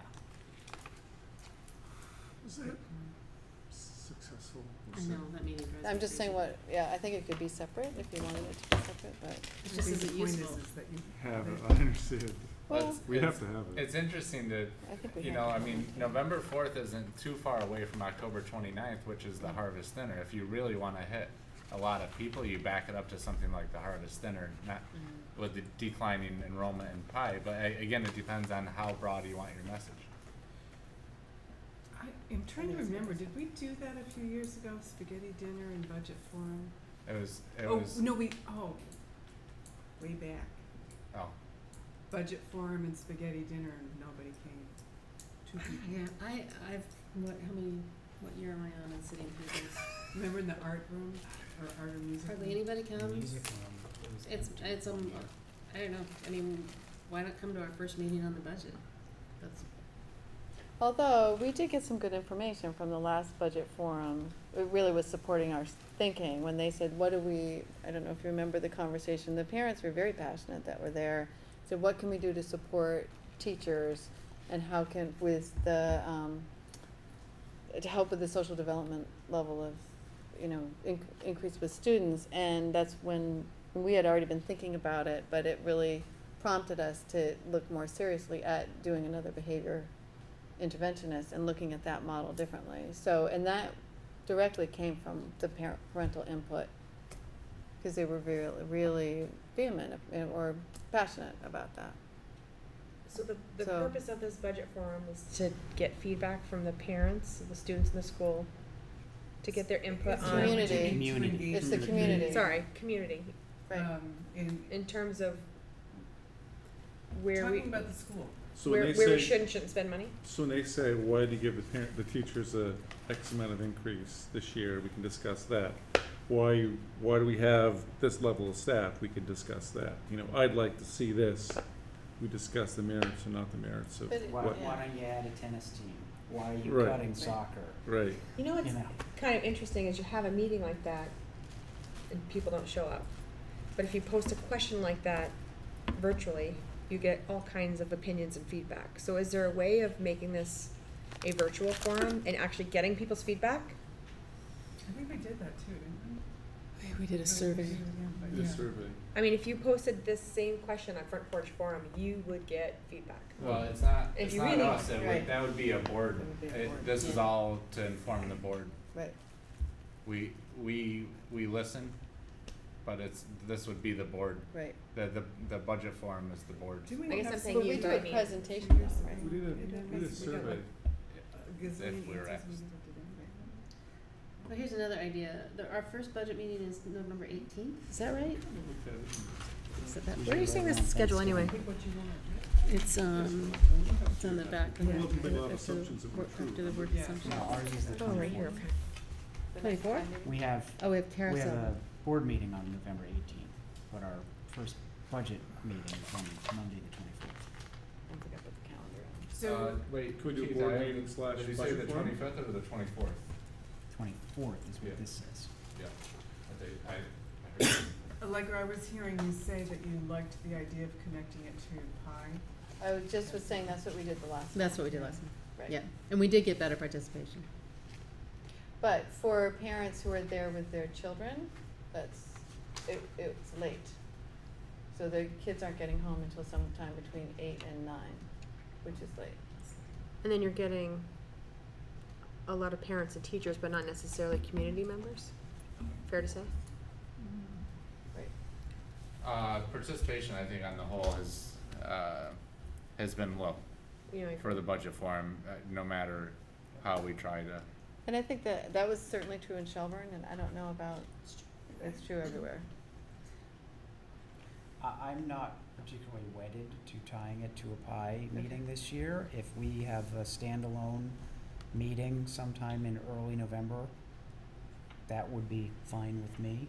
Is that successful? I know, that meeting drives me I'm just saying crazy. what, yeah, I think it could be separate if you wanted it to be separate, but. It I just think the isn't point is- useful. is that you Have it, I understand. Well, We have It's- to have it. It's interesting to, I think we you have know, to I have mean, it. November fourth isn't too far away from October twenty-ninth, which is the harvest dinner. If you really wanna hit a lot of people, you back it up to something like the harvest dinner, not Mm. with the declining enrollment in pie. But a- again, it depends on how broad you want your message. I am trying to remember, did we do that a few years ago, spaghetti dinner and budget forum? It was, it Oh, was, no, we, oh, way back. oh, Budget forum and spaghetti dinner and nobody came. Two people. Yeah, I, I've, what, how many, what year am I on and sitting through this? Remember in the art room, or art or music room? Hardly anybody The comes. music room, it was It's, empty it's, for um, one year. I don't know, I mean, why not come to our first meeting on the budget? That's, Although, we did get some good information from the last budget forum. It really was supporting our s- thinking when they said, what do we, I don't know if you remember the conversation, the parents were very passionate that were there. Said, what can we do to support teachers and how can, with the, um, to help with the social development level of, you know, inc- increase with students. And that's when, we had already been thinking about it, but it really prompted us to look more seriously at doing another behavior interventionist and looking at that model differently. So, and that directly came from the parent, parental input, because they were really, really vehement uh, or passionate about that. So the, the So- purpose of this budget forum was to get feedback from the parents, the students in the school, to get their input It's on. to Community. engage- to Community. engage It's with the community. Sorry, community, Right. Um, in, in terms of where we, talking about the school. So when where, they where we say- should and shouldn't spend money. So when they say, why did you give the parent, the teachers a X amount of increase this year, we can discuss that. Why, why do we have this level of staff, we can discuss that. You know, I'd like to see this, we discuss the merits and not the merits of But it- Why, what, yeah. why don't you add a tennis team? Why are you Right. cutting soccer? right. You know what's You know, kind of interesting is you have a meeting like that and people don't show up. But if you post a question like that virtually, you get all kinds of opinions and feedback. So is there a way of making this a virtual forum and actually getting people's feedback? I think we did that too, didn't we? we did a Or survey. we did it again, but The yeah. survey. I mean, if you posted this same question on Front Porch Forum, you would get feedback. well, it's not, If it's you not really- us, it would, right. that would be a board. That would be a It- board. This is Yeah. all to inform the board. Right. We, we, we listen, but it's, this would be the board. Right. The, the, the budget forum is the board. Do we I guess have I'm some- saying But you we do invite a me. presentation, Two years though, right? We did a, Yeah, we did a we got survey. like a gazillion If we were answers, asked. we did it to them, right? Well, here's another idea. The, our first budget meeting is November eighteenth, is that right? Is it that? Where are you seeing this schedule anyway? Pick what you want, It's, um, it's on the back. We're looking after for a lot of the- assumptions that were after true. the word Yeah. assumption. no, ours is the Oh, right here, twenty-fourth. okay. The next twenty-fourth? time meeting? We have, Oh, we have we have carousel. a board meeting on November eighteenth, but our first budget meeting is on Monday the twenty-fourth. I think I put the calendar in. So, wait, Could we do board meeting slash Did you say budget the forum? twenty-fifth or the twenty-fourth? Twenty-fourth is Yeah. what this says. Yeah. I think, I, I heard. Allegra, I was hearing you say that you liked the idea of connecting it to Pi. I was just was saying that's what we did the last time. That's what we did last time. Right. Yeah, and we did get better participation. But for parents who are there with their children, that's, it, it's late. So the kids aren't getting home until sometime between eight and nine, which is late. And then you're getting a lot of parents and teachers, but not necessarily community members? Fair to say? Right. Uh, participation, I think, on the whole has, uh, has been low You know, like- for the budget forum, uh, no matter how we try to. And I think that, that was certainly true in Shelburne, and I don't know about, it's true everywhere. I, I'm not particularly wedded to tying it to a pie meeting this year. If we have a standalone meeting sometime in early November, that would be fine with me.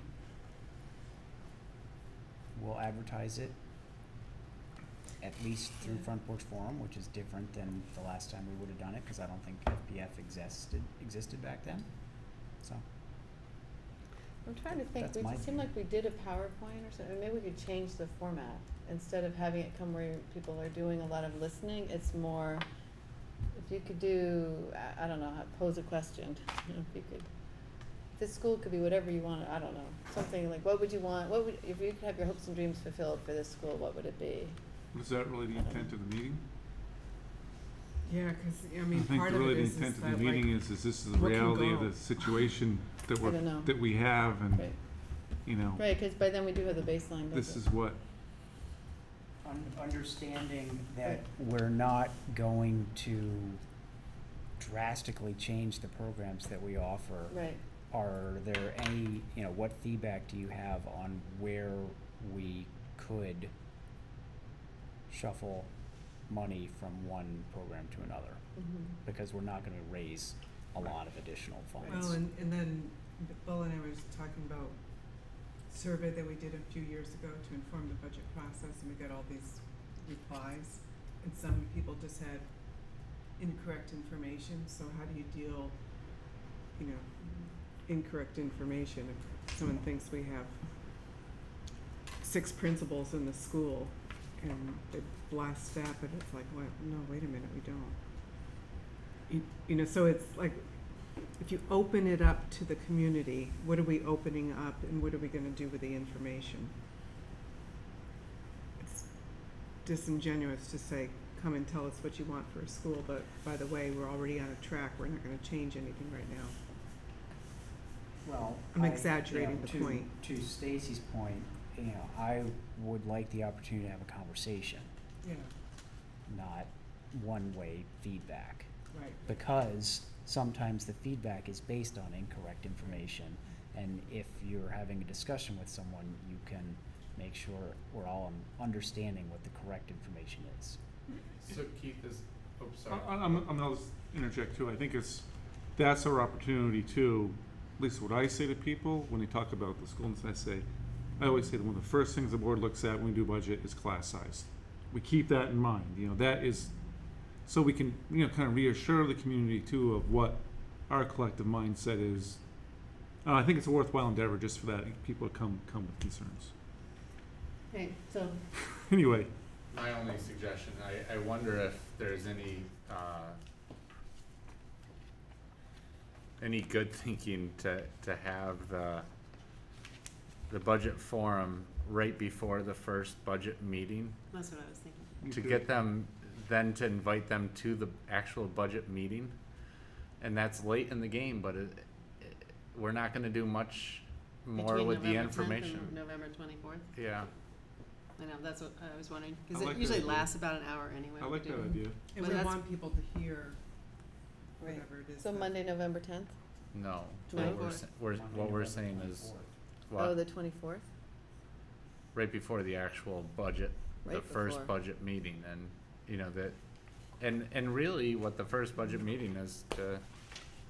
We'll advertise it, at least through Yeah. Front Porch Forum, which is different than the last time we would have done it, cause I don't think F P F existed, existed back then, so. I'm trying to think, That's we, my it seemed view. like we did a PowerPoint or something, maybe we could change the format. Instead of having it come where people are doing a lot of listening, it's more, if you could do, I, I don't know, how- pose a question, if you could. This school could be whatever you want, I don't know, something like, what would you want, what would, if you could have your hopes and dreams fulfilled for this school, what would it be? Was that really the intent of the meeting? Yeah, cause, I I mean, think part the of really it the is, is intent of that the meeting like, is, is this is the what can reality of go? the situation that I we're, don't know. that we have and, Right, you know, right, cause by then we do have the baseline budget. this is what, Un- understanding that we're not going to drastically change the programs that we offer. Right, Are there any, you know, what feedback do you have on where we could shuffle money from one program to another? mhm, Because we're not gonna raise a lot of additional funds. well, and, and then Bill and I was talking about survey that we did a few years ago to inform the budget process, and we got all these replies, and some people just had incorrect information, so how do you deal, you know, incorrect information if someone thinks we have six principals in the school and they blast that, but it's like, what, no, wait a minute, we don't. You, you know, so it's like, if you open it up to the community, what are we opening up and what are we gonna do with the information? It's disingenuous to say, come and tell us what you want for a school, but by the way, we're already on a track, we're not gonna change anything right now. Well, I'm I- exaggerating you know, the to- point. To Stacy's point, you know, I would like the opportunity to have a conversation, Yeah, not one-way feedback. right. Because sometimes the feedback is based on incorrect information, and if you're having a discussion with someone, you can make sure we're all understanding what the correct information is. So Keith is, oops, I, sorry. I'm, I'm gonna just interject too, I think it's, that's our opportunity too, at least what I say to people when they talk about the school, and I say, I always say that one of the first things the board looks at when we do budget is class size. We keep that in mind, you know, that is, so we can, you know, kind of reassure the community too of what our collective mindset is. Uh, I think it's a worthwhile endeavor just for that, people come, come with concerns. Okay, so, Anyway, My only suggestion, I, I wonder if there's any, uh, any good thinking to, to have the, the budget forum right before the first budget meeting, that's what I was thinking. you to could- get them, then to invite them to the actual budget meeting. And that's late in the game, but it, it, we're not gonna do much more Between with the November tenth and information. November twenty-fourth, Yeah, I know, that's what I was wondering, cause I it like that usually idea. lasts about an hour anyway. I we like do. that idea. And But we that's- want people to hear right. whatever it is. So that- Monday, November tenth? no, what we're, twenty-fourth. sa- we're, Monday, what we're November saying is, twenty-fourth. Oh, what, the twenty-fourth? right before the actual budget, the Right first before. budget meeting, and, you know, that, and, and really what the first budget meeting is to,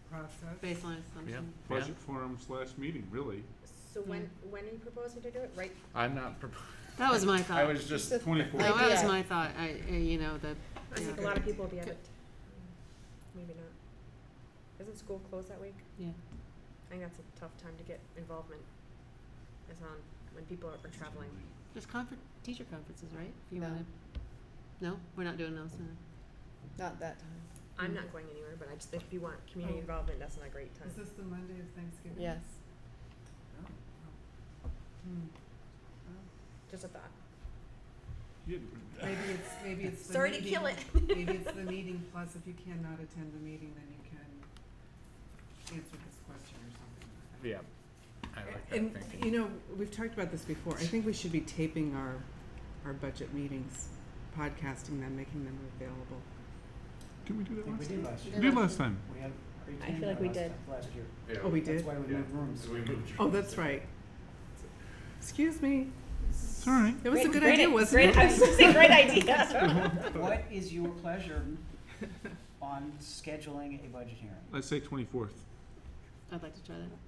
process. Baseline assumption. Budget forum slash meeting, really. So when, when are you proposing to do it? Right, I'm not proposing. That was my I thought. was just, Just Twenty-four. No, that was idea. my thought, I, uh, you know, the, I yeah. think a lot of people will be at it. Maybe not. Isn't school closed that week? Yeah. I think that's a tough time to get involvement, is on, when people are are traveling. There's confer- teacher conferences, right? If you No. wanna, no, we're not doing those, no. Not that time. I'm not going anywhere, but I just think if you want community Oh. involvement, that's not a great time. Is this the Monday of Thanksgiving? Yes. Oh, oh. Hmm. Well, Just a thought. Yeah, maybe it's, maybe it's the Sorry to meeting. kill it. Maybe it's the meeting, plus if you cannot attend the meeting, then you can answer this question or something. yeah, I like that And, thinking. you know, we've talked about this before, I think we should be taping our, our budget meetings, podcasting them, making them available. Did we do I that think we last did time? last year. We did last time. We had I feel like we did. last year. Yeah. Oh, we did? That's why we Yeah. moved rooms. So we moved Oh, that's right. Excuse me, It's all right. it was a Great- good great idea, i- wasn't great- it? I was gonna say, great idea. What is your pleasure on scheduling a budget hearing? Let's say twenty-fourth. I'd like to try that.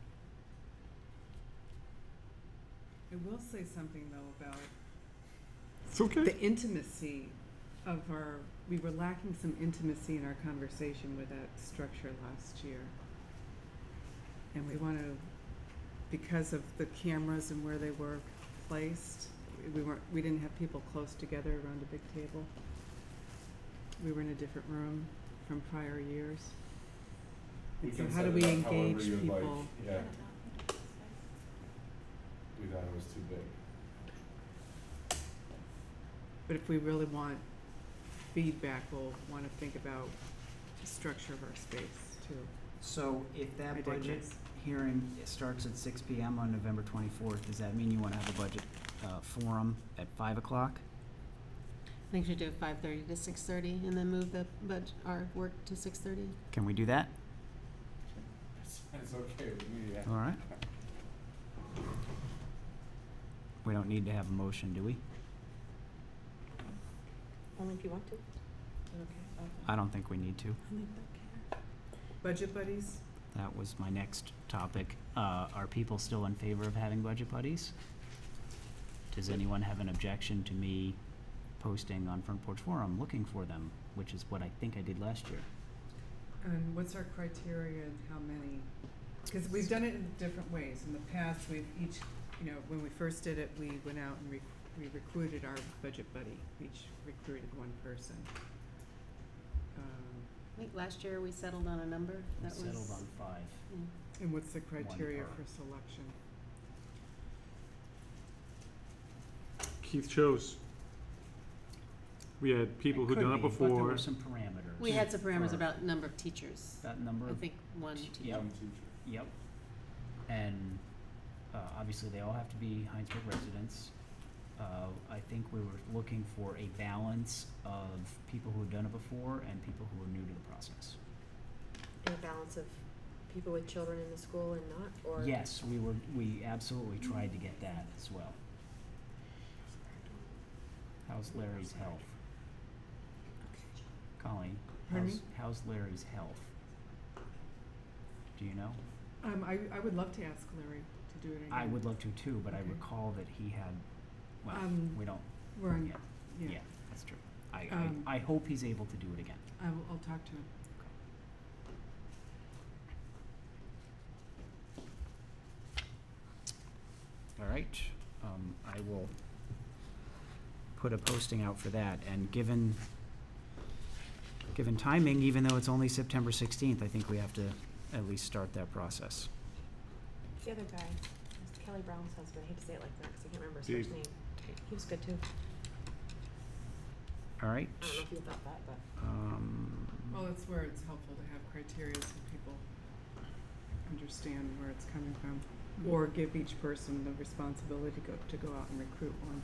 I will say something though about It's okay. the intimacy of our, we were lacking some intimacy in our conversation with that structure last year. And we want to, because of the cameras and where they were placed, we weren't, we didn't have people close together around a big table. We were in a different room from prior years. We And so can how set do we it up however engage you'd like. people? Yeah, we thought it was too big. But if we really want feedback, we'll want to think about the structure of our space too. So if I that budget digress. hearing starts at six P M on November twenty-fourth, does that mean you wanna have a budget, uh, forum at five o'clock? I think we should do it five thirty to six thirty and then move the, bud our work to six thirty. Can we do that? It's, it's okay with me, yeah. All right. We don't need to have a motion, do we? Only if you want to. I don't think we need to. Budget buddies? That was my next topic. Uh, are people still in favor of having budget buddies? Does anyone have an objection to me posting on Front Porch Forum, looking for them, which is what I think I did last year? And what's our criteria and how many? Because we've done it in different ways. In the past, we've each, you know, when we first did it, we went out and rec- we recruited our budget buddy. We each recruited one person. Um, I think last year we settled on a number that was. Settled on five. Yeah. And what's the criteria per. for selection? Keith chose. We had people It who'd could done it be, but before. there were some parameters. We had some parameters for about number of teachers. that number I of, think one, two. Yep. One teacher. yep. And, uh, obviously they all have to be Hinesburg residents. Uh, I think we were looking for a balance of people who had done it before and people who were new to the process. And a balance of people with children in the school and not, or? Yes, we were, we absolutely tried to get that as well. How's Larry's health? Colleen, Pardon how's, me? how's Larry's health? Do you know? Um, I, I would love to ask Larry to do it again. I would love to too, but I Okay. recall that he had, well, Um, we don't, We're on, yeah, yeah. yeah, that's true. I, Um, I, I hope he's able to do it again. I will, I'll talk to him. All right, um, I will put a posting out for that, and given, given timing, even though it's only September sixteenth, I think we have to at least start that process. The other guy, Mister Kelly Brown's husband, I hate to say it like that, cause I can't remember his Dave. first name. He was good too. All right, I don't know if you thought that, but. um, Well, it's where it's helpful to have criteria so people understand where it's coming from. Or give each person the responsibility to go, to go out and recruit one.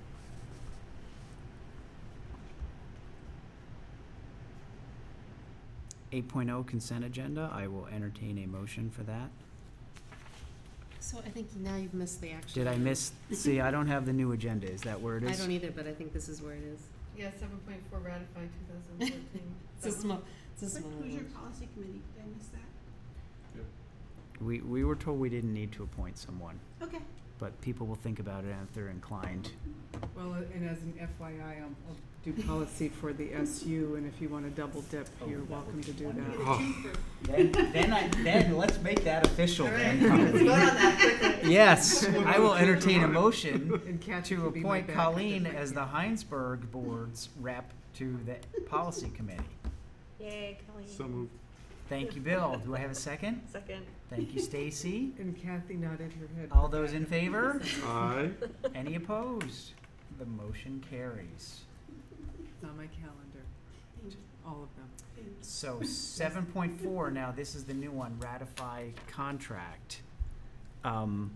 eight oh consent agenda, I will entertain a motion for that. So I think now you've missed the action. Did I item. miss, see, I don't have the new agenda, is that where it I is? don't either, but I think this is where it is. Yeah, seven point four, ratify two thousand fourteen. It's a small, it's a small. Who's your one. policy committee? Did I miss that? We, we were told we didn't need to appoint someone, Okay. but people will think about it and if they're inclined. Well, and as an F Y I, I'll, I'll do policy for the S U, and if you wanna double dip, Oh, you're that welcome would to be do wonderful. that. Oh, Then, then I, then let's make that official All then. right, let's Colleen. vote on that quickly. Yes, I will entertain a motion And Kathy to can be my appoint backup Colleen if I as the can't. Hinesburg Board's rep to the policy committee. Yay, Colleen. so moved. Thank you, Bill. Do I have a second? Second. Thank you, Stacy. And Kathy nodded her head. All those in favor? Aye. Any opposed? The motion carries. It's on my calendar, all of them. So seven point four, now this is the new one, ratify contract. Um,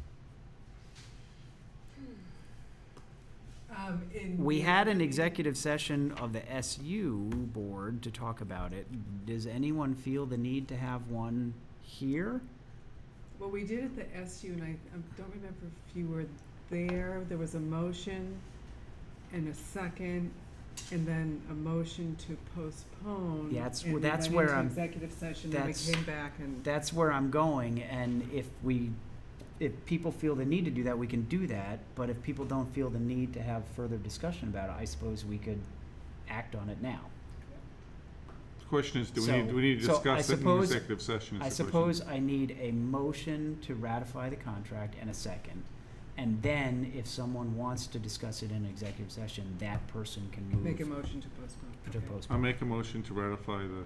Um, in. we had an executive session of the S U board to talk about it. Does anyone feel the need to have one here? Well, we did at the S U, and I, I don't remember if you were there, there was a motion and a second, and then a motion to postpone. Yeah, that's- and we that's went where into I'm- executive session, then we that's- came back and. That's where I'm going, and if we, if people feel the need to do that, we can do that, but if people don't feel the need to have further discussion about it, I suppose we could act on it now. The question is, do we So- need, do we need to so I discuss it in suppose- executive session? is I the question. suppose I need a motion to ratify the contract and a second. And then, if someone wants to discuss it in executive session, that person can move Make a motion to postpone. to Okay. I'll postpone. make a motion to ratify the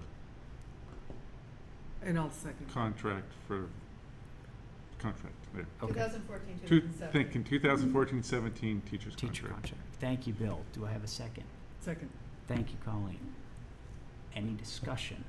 And I'll second. contract for, contract, there. Okay. two thousand fourteen, two Two, thousand seventeen. thinking two thousand fourteen seventeen teachers Teacher contract. contract. Thank you, Bill. Do I have a second? Second. Thank you, Colleen. Any discussion?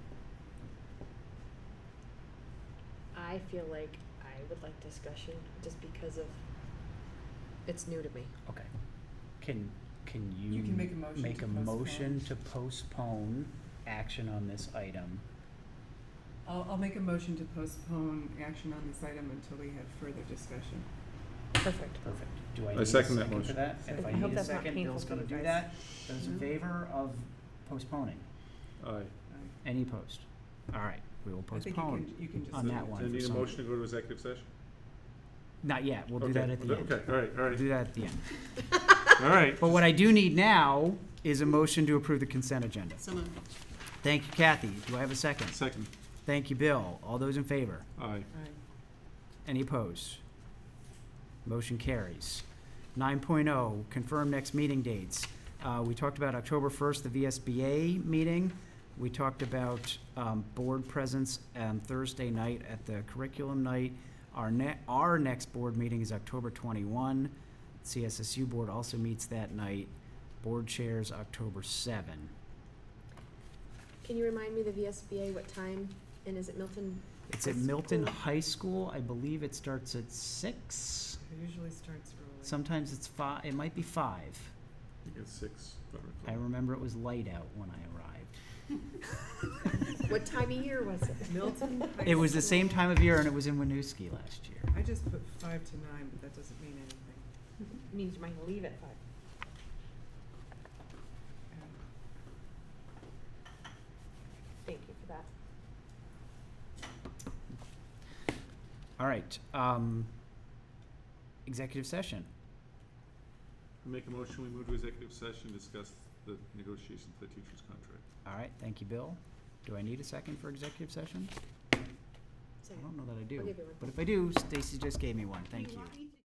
I feel like I would like discussion just because of, it's new to me. Okay. Can, can you? You can make a motion Make to a motion to postpone action on this item. I'll, I'll make a motion to postpone action on this item until we have further discussion. Perfect. Perfect. Do I I need a second that second for motion. that? If I I hope need a that's not second, painful Bill's for gonna you do guys. that. Those in Mhm. favor of postponing? Aye. Any opposed? All right, we will I think you postpone. can, you can just. on that Do one you for need a some- motion to go to executive session? Not yet, we'll do Okay, that at the well, end. Okay, all right, all We'll right, do that at the end. all right. But what I do need now is a motion to approve the consent agenda. So moved. Thank you, Kathy. Do I have a second? Second, Thank you, Bill. All those in favor? aye. Aye. Any opposed? Motion carries. Nine oh, confirm next meeting dates. Uh, we talked about October first, the V S B A meeting. We talked about, um, board presence on Thursday night at the curriculum night. Our ne- our next board meeting is October twenty-first. C S S U board also meets that night. Board chairs, October seventh. Can you remind me the V S B A, what time, and is it Milton? It's at High Milton School? High School. I believe it starts at six. It usually starts early. Sometimes it's five, it might be five. I think it's six, if I I recall. remember it was light out when I arrived. What time of year was it? Milton High It was the School. same time of year and it was in Winooski last year. I just put five to nine, but that doesn't mean anything. Means you might leave at five. Thank you for that. All right, um, executive session. I make a motion, we move to executive session, discuss the negotiations for the teacher's contract. All right, thank you, Bill. Do I need a second for executive session? I Second. don't know that I I'll do, give you one. but if I do, Stacy just gave me one, thank Do you. want me